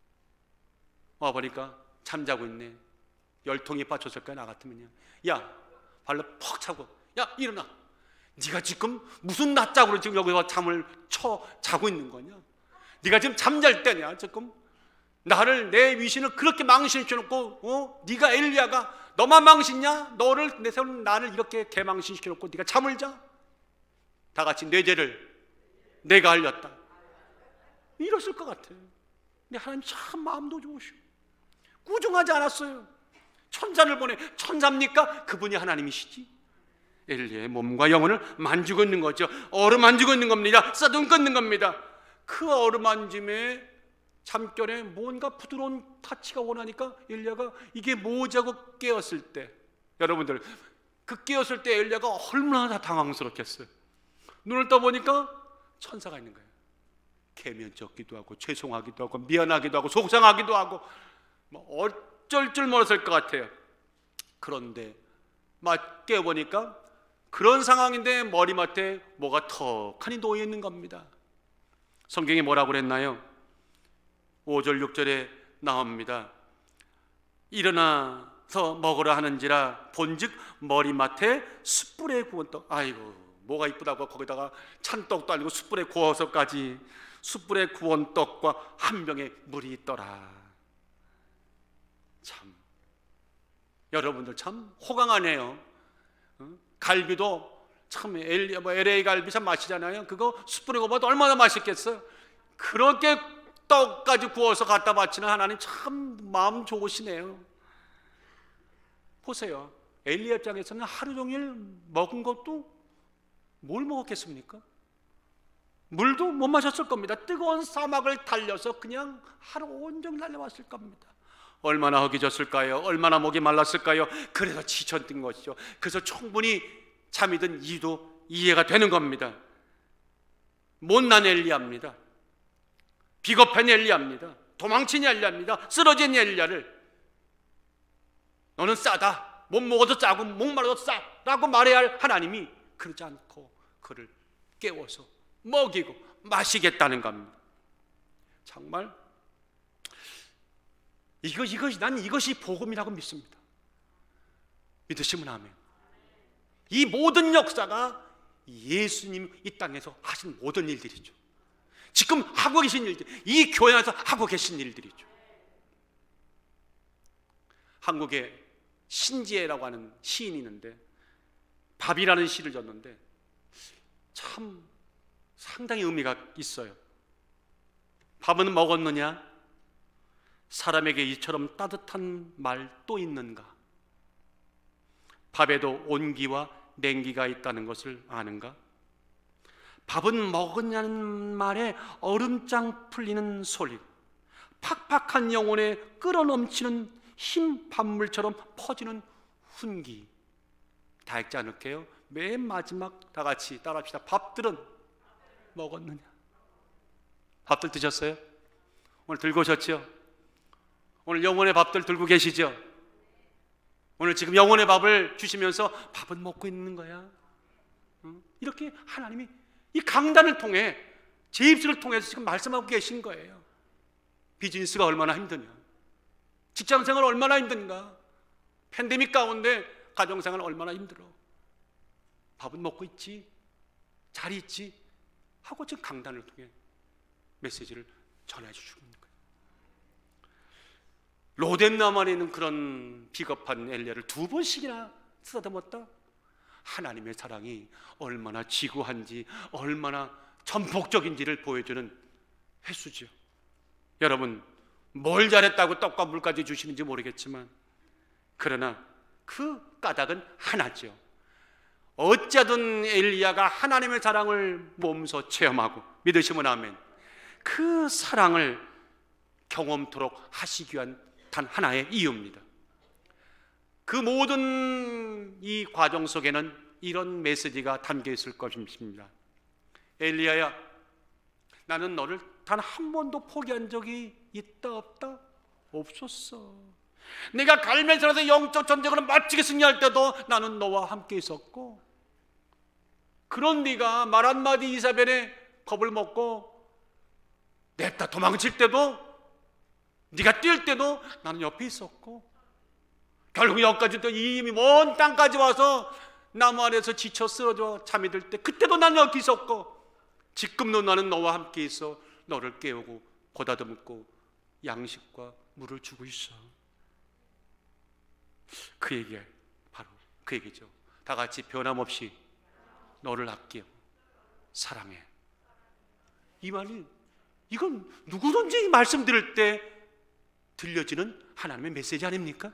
와보니까 잠자고 있네. 열통이 빠졌을 거야. 나 같으면요. 야, 발로 퍽 차고, 야 일어나. 네가 지금 무슨 낮잠으로 지금 여기서 잠을 쳐 자고 있는 거냐? 네가 지금 잠잘 때냐? 지금 나를, 내 위신을 그렇게 망신시켜놓고, 어? 네가 엘리야가 너만 망신냐? 너를, 내 손, 나를 이렇게 개망신시켜놓고 네가 잠을 자? 다 같이 뇌제를 내가 알렸다. 이랬을 것 같아요. 근데 하나님 참 마음도 좋으시고 꾸중하지 않았어요. 천사를 보내. 천사입니까? 그분이 하나님이시지. 엘리야의 몸과 영혼을 만지고 있는 거죠. 어루만지고 있는 겁니다. 쓰다듬고 있는 겁니다. 그 어루만짐에 잠결에 뭔가 부드러운 타치가 원하니까 엘리야가 이게 뭐자고 깨었을 때, 여러분들 그 깨었을 때 엘리야가 얼마나 당황스럽겠어요. 눈을 떠보니까 천사가 있는 거예요. 개면쩍기도 하고 죄송하기도 하고 미안하기도 하고 속상하기도 하고 뭐 어쩔 줄 몰랐을 것 같아요. 그런데 막 깨어보니까 그런 상황인데 머리맡에 뭐가 턱하니 놓여있는 겁니다. 성경이 뭐라고 그랬나요? 오 절 육 절에 나옵니다. 일어나서 먹으라 하는지라 본즉 머리맡에 숯불에 구운 떡. 아이고 뭐가 이쁘다고 거기다가 찬떡도 아니고 숯불에 구워서까지, 숯불에 구운 떡과 한 병의 물이 있더라. 참 여러분들 참 호강하네요. 갈비도 참 엘리, 뭐 엘에이 갈비 참 맛이잖아요. 그거 숯불에 구워도 얼마나 맛있겠어요. 그렇게 떡까지 구워서 갖다 바치는 하나님 참 마음 좋으시네요. 보세요. 엘리야 입장에서는 하루 종일 먹은 것도 뭘 먹었겠습니까? 물도 못 마셨을 겁니다. 뜨거운 사막을 달려서 그냥 하루 온종일 달려왔을 겁니다. 얼마나 허기졌을까요? 얼마나 목이 말랐을까요? 그래서 지쳤던 것이죠. 그래서 충분히 잠이 든 이유도 이해가 되는 겁니다. 못난 엘리야입니다. 비겁한 엘리야입니다. 도망친 엘리야입니다. 쓰러진 엘리야를 너는 싸다, 못 먹어도 싸고 목마르도 싸라고 말해야 할 하나님이 그러지 않고 그를 깨워서 먹이고 마시겠다는 겁니다. 정말 이거, 이거, 난 이것이 복음이라고 믿습니다. 믿으시면 아멘. 이 모든 역사가 예수님 이 땅에서 하신 모든 일들이죠. 지금 하고 계신 일들, 이 교회 안에서 하고 계신 일들이죠. 한국에 신지혜라고 하는 시인이 있는데 밥이라는 시를 졌는데 참 상당히 의미가 있어요. 밥은 먹었느냐? 사람에게 이처럼 따뜻한 말 또 있는가? 밥에도 온기와 냉기가 있다는 것을 아는가? 밥은 먹었냐는 말에 얼음장 풀리는 소리, 팍팍한 영혼에 끌어넘치는 흰 밥물처럼 퍼지는 훈기, 다 읽지 않을게요. 맨 마지막 다 같이 따라합시다. 밥들은 먹었느냐? 밥들 드셨어요? 오늘 들고 오셨죠? 오늘 영혼의 밥들 들고 계시죠? 오늘 지금 영혼의 밥을 주시면서 밥은 먹고 있는 거야. 이렇게 하나님이 이 강단을 통해, 제 입술을 통해서 지금 말씀하고 계신 거예요. 비즈니스가 얼마나 힘드냐, 직장생활 얼마나 힘든가, 팬데믹 가운데 가정생활 얼마나 힘들어. 밥은 먹고 있지, 잘 있지 하고 지금 강단을 통해 메시지를 전해 주시는 거예요. 로덴나만에 있는 그런 비겁한 엘리야를 두 번씩이나 쓰다듬었다. 하나님의 사랑이 얼마나 지구한지, 얼마나 전폭적인지를 보여주는 횟수죠. 여러분, 뭘 잘했다고 떡과 물까지 주시는지 모르겠지만, 그러나 그 까닭은 하나죠. 어쩌든 엘리야가 하나님의 사랑을 몸소 체험하고, 믿으시면 아멘, 그 사랑을 경험토록 하시기 위한 단 하나의 이유입니다. 그 모든 이 과정 속에는 이런 메시지가 담겨 있을 것입니다. 엘리야야, 나는 너를 단 한 번도 포기한 적이 있다 없다? 없었어. 내가 갈멜산에서 영적 전쟁을 멋지게 승리할 때도 나는 너와 함께 있었고, 그런 네가 말 한마디 이사벨에 겁을 먹고 냅다 도망칠 때도, 네가 뛸 때도 나는 옆에 있었고, 결국 여기까지 또 이미 먼 땅까지 와서 나무 아래에서 지쳐 쓰러져 잠이 들 때 그때도 나는 여기 있었고, 지금도 나는 너와 함께 있어 너를 깨우고 보다듬고 양식과 물을 주고 있어. 그 얘기, 바로 그 얘기죠. 다 같이 변함없이 너를 아껴 사랑해. 이 말이, 이건 누구든지 이 말씀 들을 때 들려지는 하나님의 메시지 아닙니까?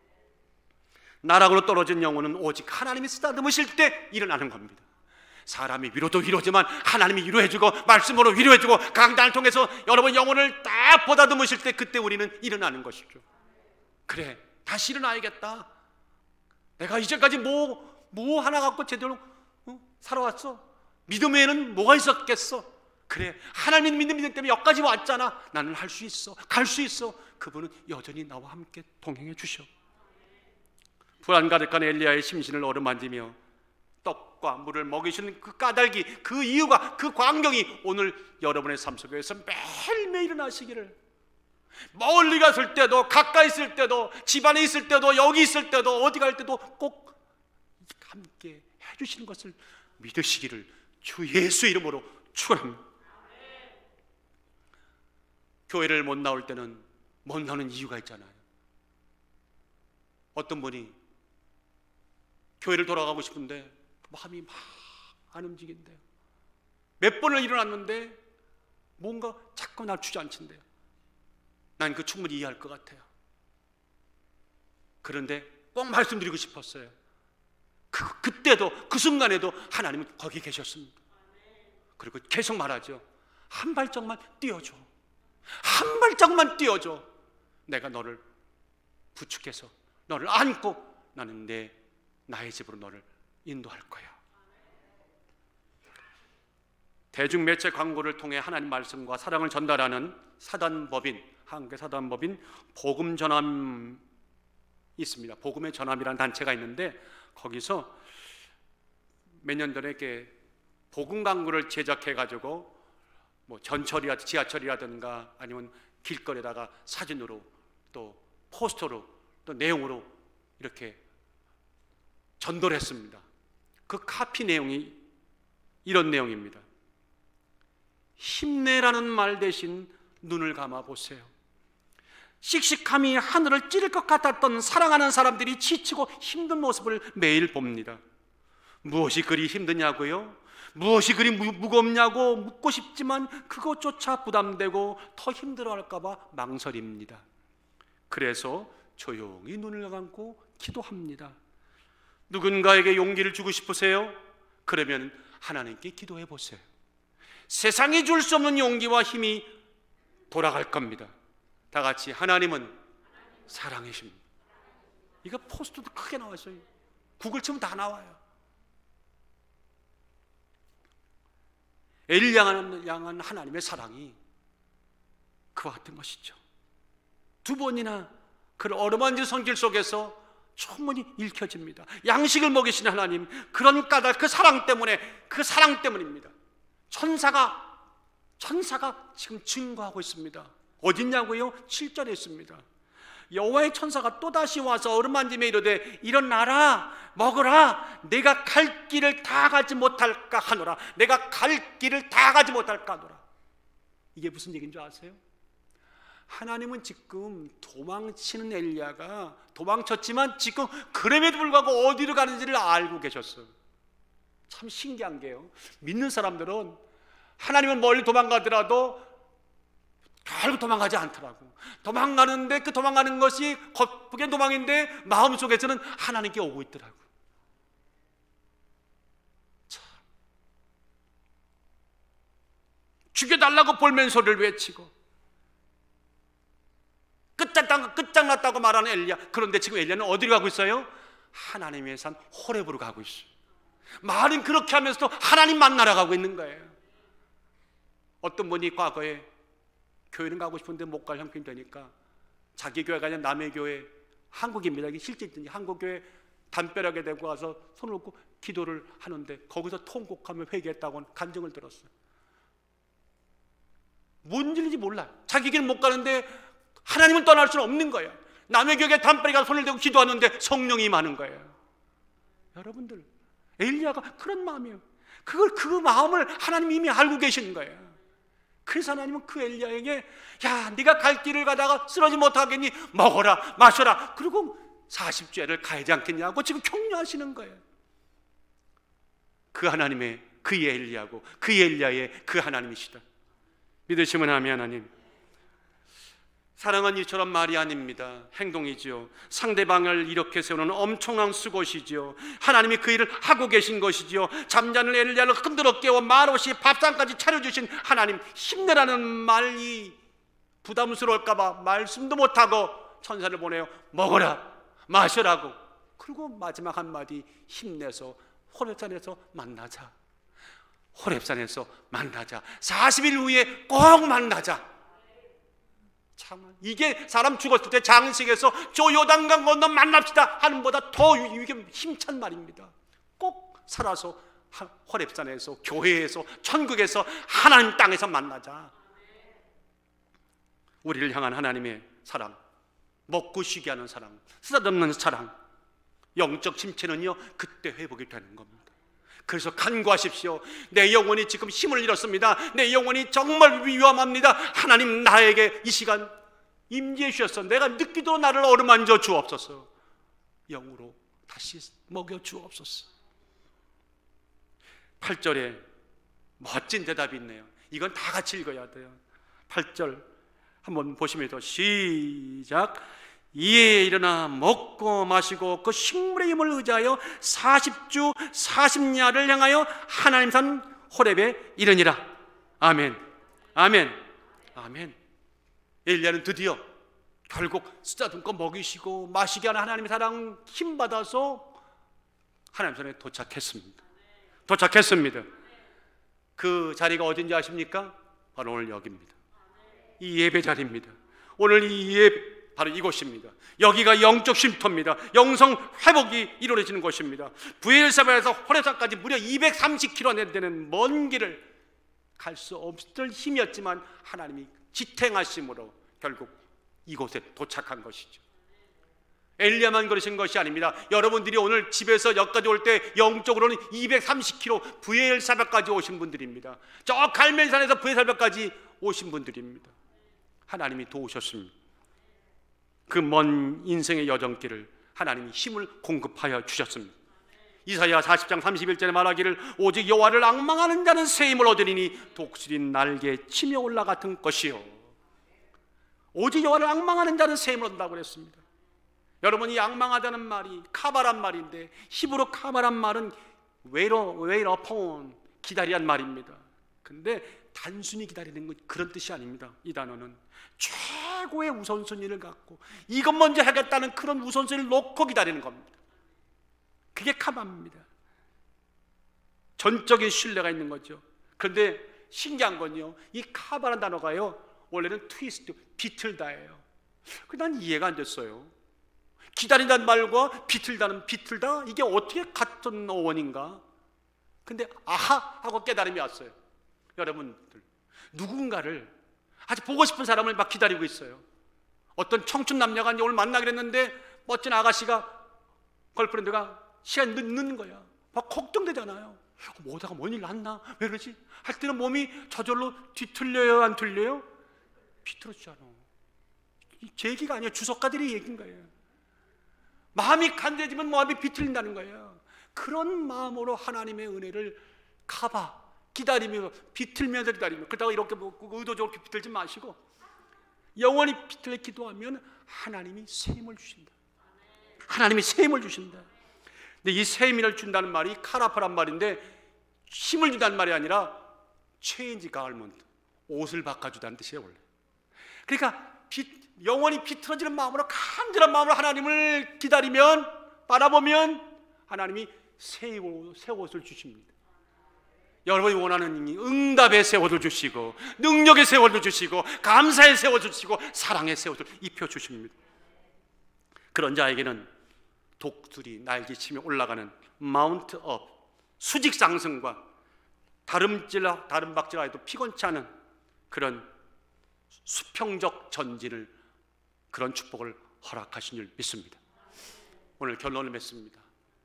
나락으로 떨어진 영혼은 오직 하나님이 쓰다듬으실 때 일어나는 겁니다. 사람이 위로도 위로지만 하나님이 위로해주고 말씀으로 위로해주고 강단을 통해서 여러분 영혼을 딱 보다듬으실 때, 그때 우리는 일어나는 것이죠. 그래, 다시 일어나야겠다. 내가 이제까지 뭐, 뭐 하나 갖고 제대로 어? 살아왔어. 믿음 외에는 뭐가 있었겠어. 그래, 하나님 믿는 믿음 때문에 여기까지 왔잖아. 나는 할 수 있어, 갈 수 있어. 그분은 여전히 나와 함께 동행해 주셔. 불안 가득한 엘리야의 심신을 어루만지며 떡과 물을 먹이시는 그 까닭이, 그 이유가, 그 광경이 오늘 여러분의 삶 속에서 매일매일 일어나시기를, 멀리 갔을 때도, 가까이 있을 때도, 집안에 있을 때도, 여기 있을 때도, 어디 갈 때도 꼭 함께 해주시는 것을 믿으시기를 주 예수 이름으로 축원합니다. 교회를 못 나올 때는 못 나오는 이유가 있잖아요. 어떤 분이 교회를 돌아가고 싶은데 마음이 막 안 움직인대요. 몇 번을 일어났는데 뭔가 자꾸 날 주저앉힌대요. 난 그 충분히 이해할 것 같아요. 그런데 꼭 말씀드리고 싶었어요. 그, 그때도, 그 순간에도 하나님은 거기 계셨습니다. 그리고 계속 말하죠. 한 발짝만 뛰어줘. 한 발짝만 뛰어줘. 내가 너를 부축해서 너를 안고 나는 내 나의 집으로 너를 인도할 거야. 대중매체 광고를 통해 하나님 말씀과 사랑을 전달하는 사단법인, 한국의 사단법인 복음전함 있습니다. 복음의 전함이라는 단체가 있는데, 거기서 몇 년 전에 이렇게 복음 광고를 제작해 가지고 뭐 전철이라든가 지하철이라든가 아니면 길거리에다가 사진으로 또 포스터로 또 내용으로 이렇게 전도를 했습니다. 그 카피 내용이 이런 내용입니다. 힘내라는 말 대신 눈을 감아 보세요. 씩씩함이 하늘을 찌를 것 같았던 사랑하는 사람들이 지치고 힘든 모습을 매일 봅니다. 무엇이 그리 힘드냐고요? 무엇이 그리 무, 무겁냐고 묻고 싶지만 그것조차 부담되고 더 힘들어할까 봐 망설입니다. 그래서 조용히 눈을 감고 기도합니다. 누군가에게 용기를 주고 싶으세요? 그러면 하나님께 기도해 보세요. 세상이 줄 수 없는 용기와 힘이 돌아갈 겁니다. 다 같이 하나님은 사랑이십니다. 이거 포스터도 크게 나와 있어요. 구글 치면 다 나와요. 엘리야를 향한 하나님의 사랑이 그와 같은 것이죠. 두 번이나 그 어루만진 성질 속에서 충분히 읽혀집니다. 양식을 먹이시는 하나님, 그런 까닭, 그 사랑 때문에, 그 사랑 때문입니다. 천사가 천사가 지금 증거하고 있습니다. 어딨냐고요? 칠 절에 있습니다. 여호와의 천사가 또다시 와서 어루만짐에 이르되 일어나라 먹으라 내가 갈 길을 다 가지 못할까 하노라. 내가 갈 길을 다 가지 못할까 하노라. 이게 무슨 얘기인 줄 아세요? 하나님은 지금 도망치는 엘리야가 도망쳤지만 지금 그럼에도 불구하고 어디로 가는지를 알고 계셨어요. 참 신기한 게요, 믿는 사람들은 하나님은 멀리 도망가더라도 결국 도망가지 않더라고. 도망가는데 그 도망가는 것이 겉보기엔 도망인데 마음속에서는 하나님께 오고 있더라고. 참. 죽여달라고 볼멘소리를 외치고 끝장, 끝장났다고 말하는 엘리야. 그런데 지금 엘리야는 어디로 가고 있어요? 하나님의 산 호렙으로 가고 있어요. 말은 그렇게 하면서도 하나님 만나러 가고 있는 거예요. 어떤 분이 과거에 교회는 가고 싶은데 못 갈 형편이 되니까 자기 교회가 아니라 남의 교회, 한국입니다. 이게 실제 있더니 한국 교회 담벼락에 대고 가서 손을 놓고 기도를 하는데 거기서 통곡하며 회개했다고 간증을 들었어요. 뭔 일인지 몰라요. 자기 길은 못 가는데 하나님은 떠날 수는 없는 거예요. 남의 교회 담벼락에 가서 손을 대고 기도하는데 성령이 임하는 거예요. 여러분들, 엘리야가 그런 마음이에요. 그걸, 그 마음을 하나님이 이미 알고 계시는 거예요. 그래서 하나님은 그 엘리야에게 야, 네가 갈 길을 가다가 쓰러지 못하겠니? 먹어라 마셔라, 그리고 사십 죄를 가야지 않겠냐고 지금 격려하시는 거예요. 그 하나님의 그의 엘리야고 그의 엘리야의 그 하나님이시다. 믿으시면 아멘. 하나님, 사랑은 이처럼 말이 아닙니다. 행동이지요. 상대방을 이렇게 세우는 엄청난 수고시지요. 하나님이 그 일을 하고 계신 것이지요. 잠자는 엘리야를 흔들어 깨워 말없이 밥상까지 차려주신 하나님, 힘내라는 말이 부담스러울까 봐 말씀도 못하고 천사를 보내요. 먹어라 마셔라고. 그리고 마지막 한마디, 힘내서 호렙산에서 만나자. 호렙산에서 만나자. 사십 일 후에 꼭 만나자. 참, 이게 사람 죽었을 때 장식에서 저 요단강 건너 만납시다 하는 보다 더 이게 힘찬 말입니다. 꼭 살아서 호렙산에서, 교회에서, 천국에서, 하나님 땅에서 만나자. 우리를 향한 하나님의 사랑, 먹고 쉬게 하는 사랑, 쓰다듬는 사랑, 영적 침체는요 그때 회복이 되는 겁니다. 그래서 간구하십시오. 내 영혼이 지금 힘을 잃었습니다. 내 영혼이 정말 위험합니다. 하나님, 나에게 이 시간 임재해 주셔서 내가 늦기도 나를 어루만져 주옵소서. 영으로 다시 먹여 주옵소서. 팔 절에 멋진 대답이 있네요. 이건 다 같이 읽어야 돼요. 팔 절 한번 보시면서 시작. 이에 일어나 먹고 마시고 그 식물의 힘을 의지하여 사십 주 사십 야를 향하여 하나님 산 호렙에 이르니라. 아멘, 아멘, 아멘. 엘리야는 드디어 결국 쓰다듬고 먹이시고 마시게 하는 하나님의 사랑 힘받아서 하나님 손에 도착했습니다. 도착했습니다. 그 자리가 어딘지 아십니까? 바로 오늘 여기입니다. 이 예배 자리입니다. 오늘 이 예배 바로 이곳입니다. 여기가 영적 쉼터입니다. 영성 회복이 이루어지는 곳입니다. 브엘사바에서 호렙산까지 무려 이백삼십 킬로미터 되는 먼 길을 갈 수 없을 힘이었지만 하나님이 지탱하심으로 결국 이곳에 도착한 것이죠. 엘리야만 그러신 것이 아닙니다. 여러분들이 오늘 집에서 여기까지 올 때 영적으로는 이백삼십 킬로미터 브엘사바까지 오신 분들입니다. 저 갈멜산에서 브엘사바까지 오신 분들입니다. 하나님이 도우셨습니다. 그 먼 인생의 여정길을 하나님이 힘을 공급하여 주셨습니다. 이사야 사십 장 삼십일 절에 말하기를 오직 여호와를 앙망하는 자는 새 힘을 얻으리니 독수리 날개에 치며 올라 같은 것이요. 오직 여호와를 앙망하는 자는 새 힘을 얻는다고 그랬습니다. 여러분, 이 앙망하다는 말이 카바란 말인데 히브리 카바란 말은 wait upon, 기다리란 말입니다. 근데 단순히 기다리는 건 그런 뜻이 아닙니다. 이 단어는 최고의 우선순위를 갖고 이것 먼저 하겠다는 그런 우선순위를 놓고 기다리는 겁니다. 그게 카바입니다. 전적인 신뢰가 있는 거죠. 그런데 신기한 건요, 이 카바라는 단어가요 원래는 트위스트, 비틀다예요. 난 이해가 안 됐어요. 기다린다는 말과 비틀다는 비틀다, 이게 어떻게 같은 어원인가? 근데 아하 하고 깨달음이 왔어요. 여러분들, 누군가를 아주 보고 싶은 사람을 막 기다리고 있어요. 어떤 청춘 남녀가 이제 오늘 만나기로 했는데 멋진 아가씨가, 걸프렌드가 시간 늦는 거야. 막 걱정되잖아요. 뭐다가 뭔 일 났나? 왜 그러지? 할 때는 몸이 저절로 뒤틀려요, 안 틀려요? 비틀어지잖아. 제 얘기가 아니에요. 주석가들의 얘기인 거예요. 마음이 간절해지면 마음이 비틀린다는 거예요. 그런 마음으로 하나님의 은혜를 카바, 기다리며 비틀면서 기다리며, 그러다가 이렇게 뭐 의도적으로 비틀지 마시고 영원히 비틀려 기도하면 하나님이 새 힘을 주신다. 하나님이 새 힘을 주신다. 근데 이 새 힘을 준다는 말이 카라파란 말인데, 힘을 준다는 말이 아니라 체인지 가을먼트, 옷을 바꿔주다는 뜻이에요 원래. 그러니까 비, 영원히 비틀어지는 마음으로, 간절한 마음으로 하나님을 기다리면, 바라보면 하나님이 새, 옷, 새 옷을 주십니다. 여러분이 원하는 응답의 새 옷을 주시고, 능력의 새 옷을 주시고, 감사의 새 옷을 주시고, 사랑의 새 옷을 입혀주십니다. 그런 자에게는 독수리 날개치며 올라가는 마운트 업, 수직 상승과 다름질, 다름박질하여도 피곤치 않은 그런 수평적 전진을, 그런 축복을 허락하신 줄 믿습니다. 오늘 결론을 맺습니다.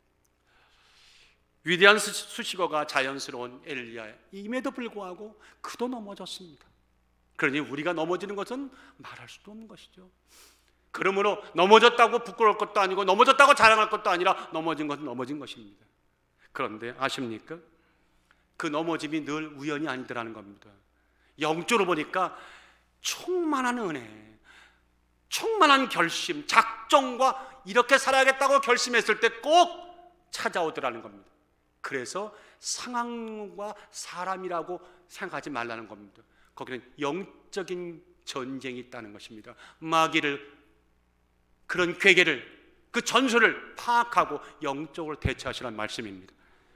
위대한 수식어가 자연스러운 엘리야임에도 불구하고 그도 넘어졌습니다. 그러니 우리가 넘어지는 것은 말할 수도 없는 것이죠. 그러므로 넘어졌다고 부끄러울 것도 아니고 넘어졌다고 자랑할 것도 아니라 넘어진 것은 넘어진 것입니다. 그런데 아십니까? 그 넘어짐이 늘 우연이 아니더라는 겁니다. 영적으로 보니까 충만한 은혜, 충만한 결심, 작정과 이렇게 살아야겠다고 결심했을 때 꼭 찾아오더라는 겁니다. 그래서 상황과 사람이라고 생각하지 말라는 겁니다. 거기는 영적인 전쟁이 있다는 것입니다. 마귀를, 그런 괴계를, 그 전술을 파악하고 영적으로 대처하시라는 말씀입니다.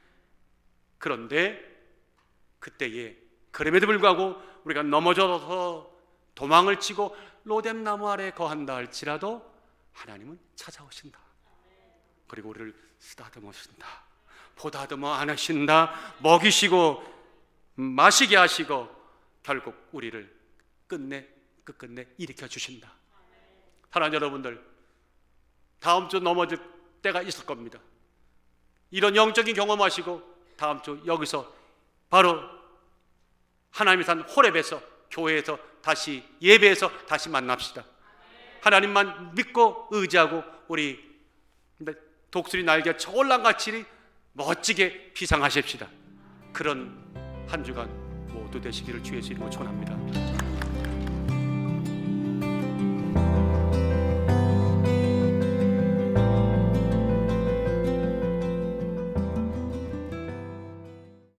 그런데 그때에 그럼에도 불구하고 우리가 넘어져서 도망을 치고 로뎀나무 아래 거한다 할지라도 하나님은 찾아오신다. 그리고 우리를 쓰다듬으신다, 보다듬어 안으신다, 먹이시고 마시게 하시고 결국 우리를 끝내 끝끝내 일으켜 주신다. 사랑하는 여러분들, 다음 주 넘어질 때가 있을 겁니다. 이런 영적인 경험하시고 다음 주 여기서 바로 하나님의 산 호렙에서, 교회에서 다시, 예배에서 다시 만납시다. 하나님만 믿고 의지하고 우리 독수리 날개 저올랑같이 멋지게 비상하십시다. 그런 한 주간 모두 되시기를 주의 이름으로 축원합니다.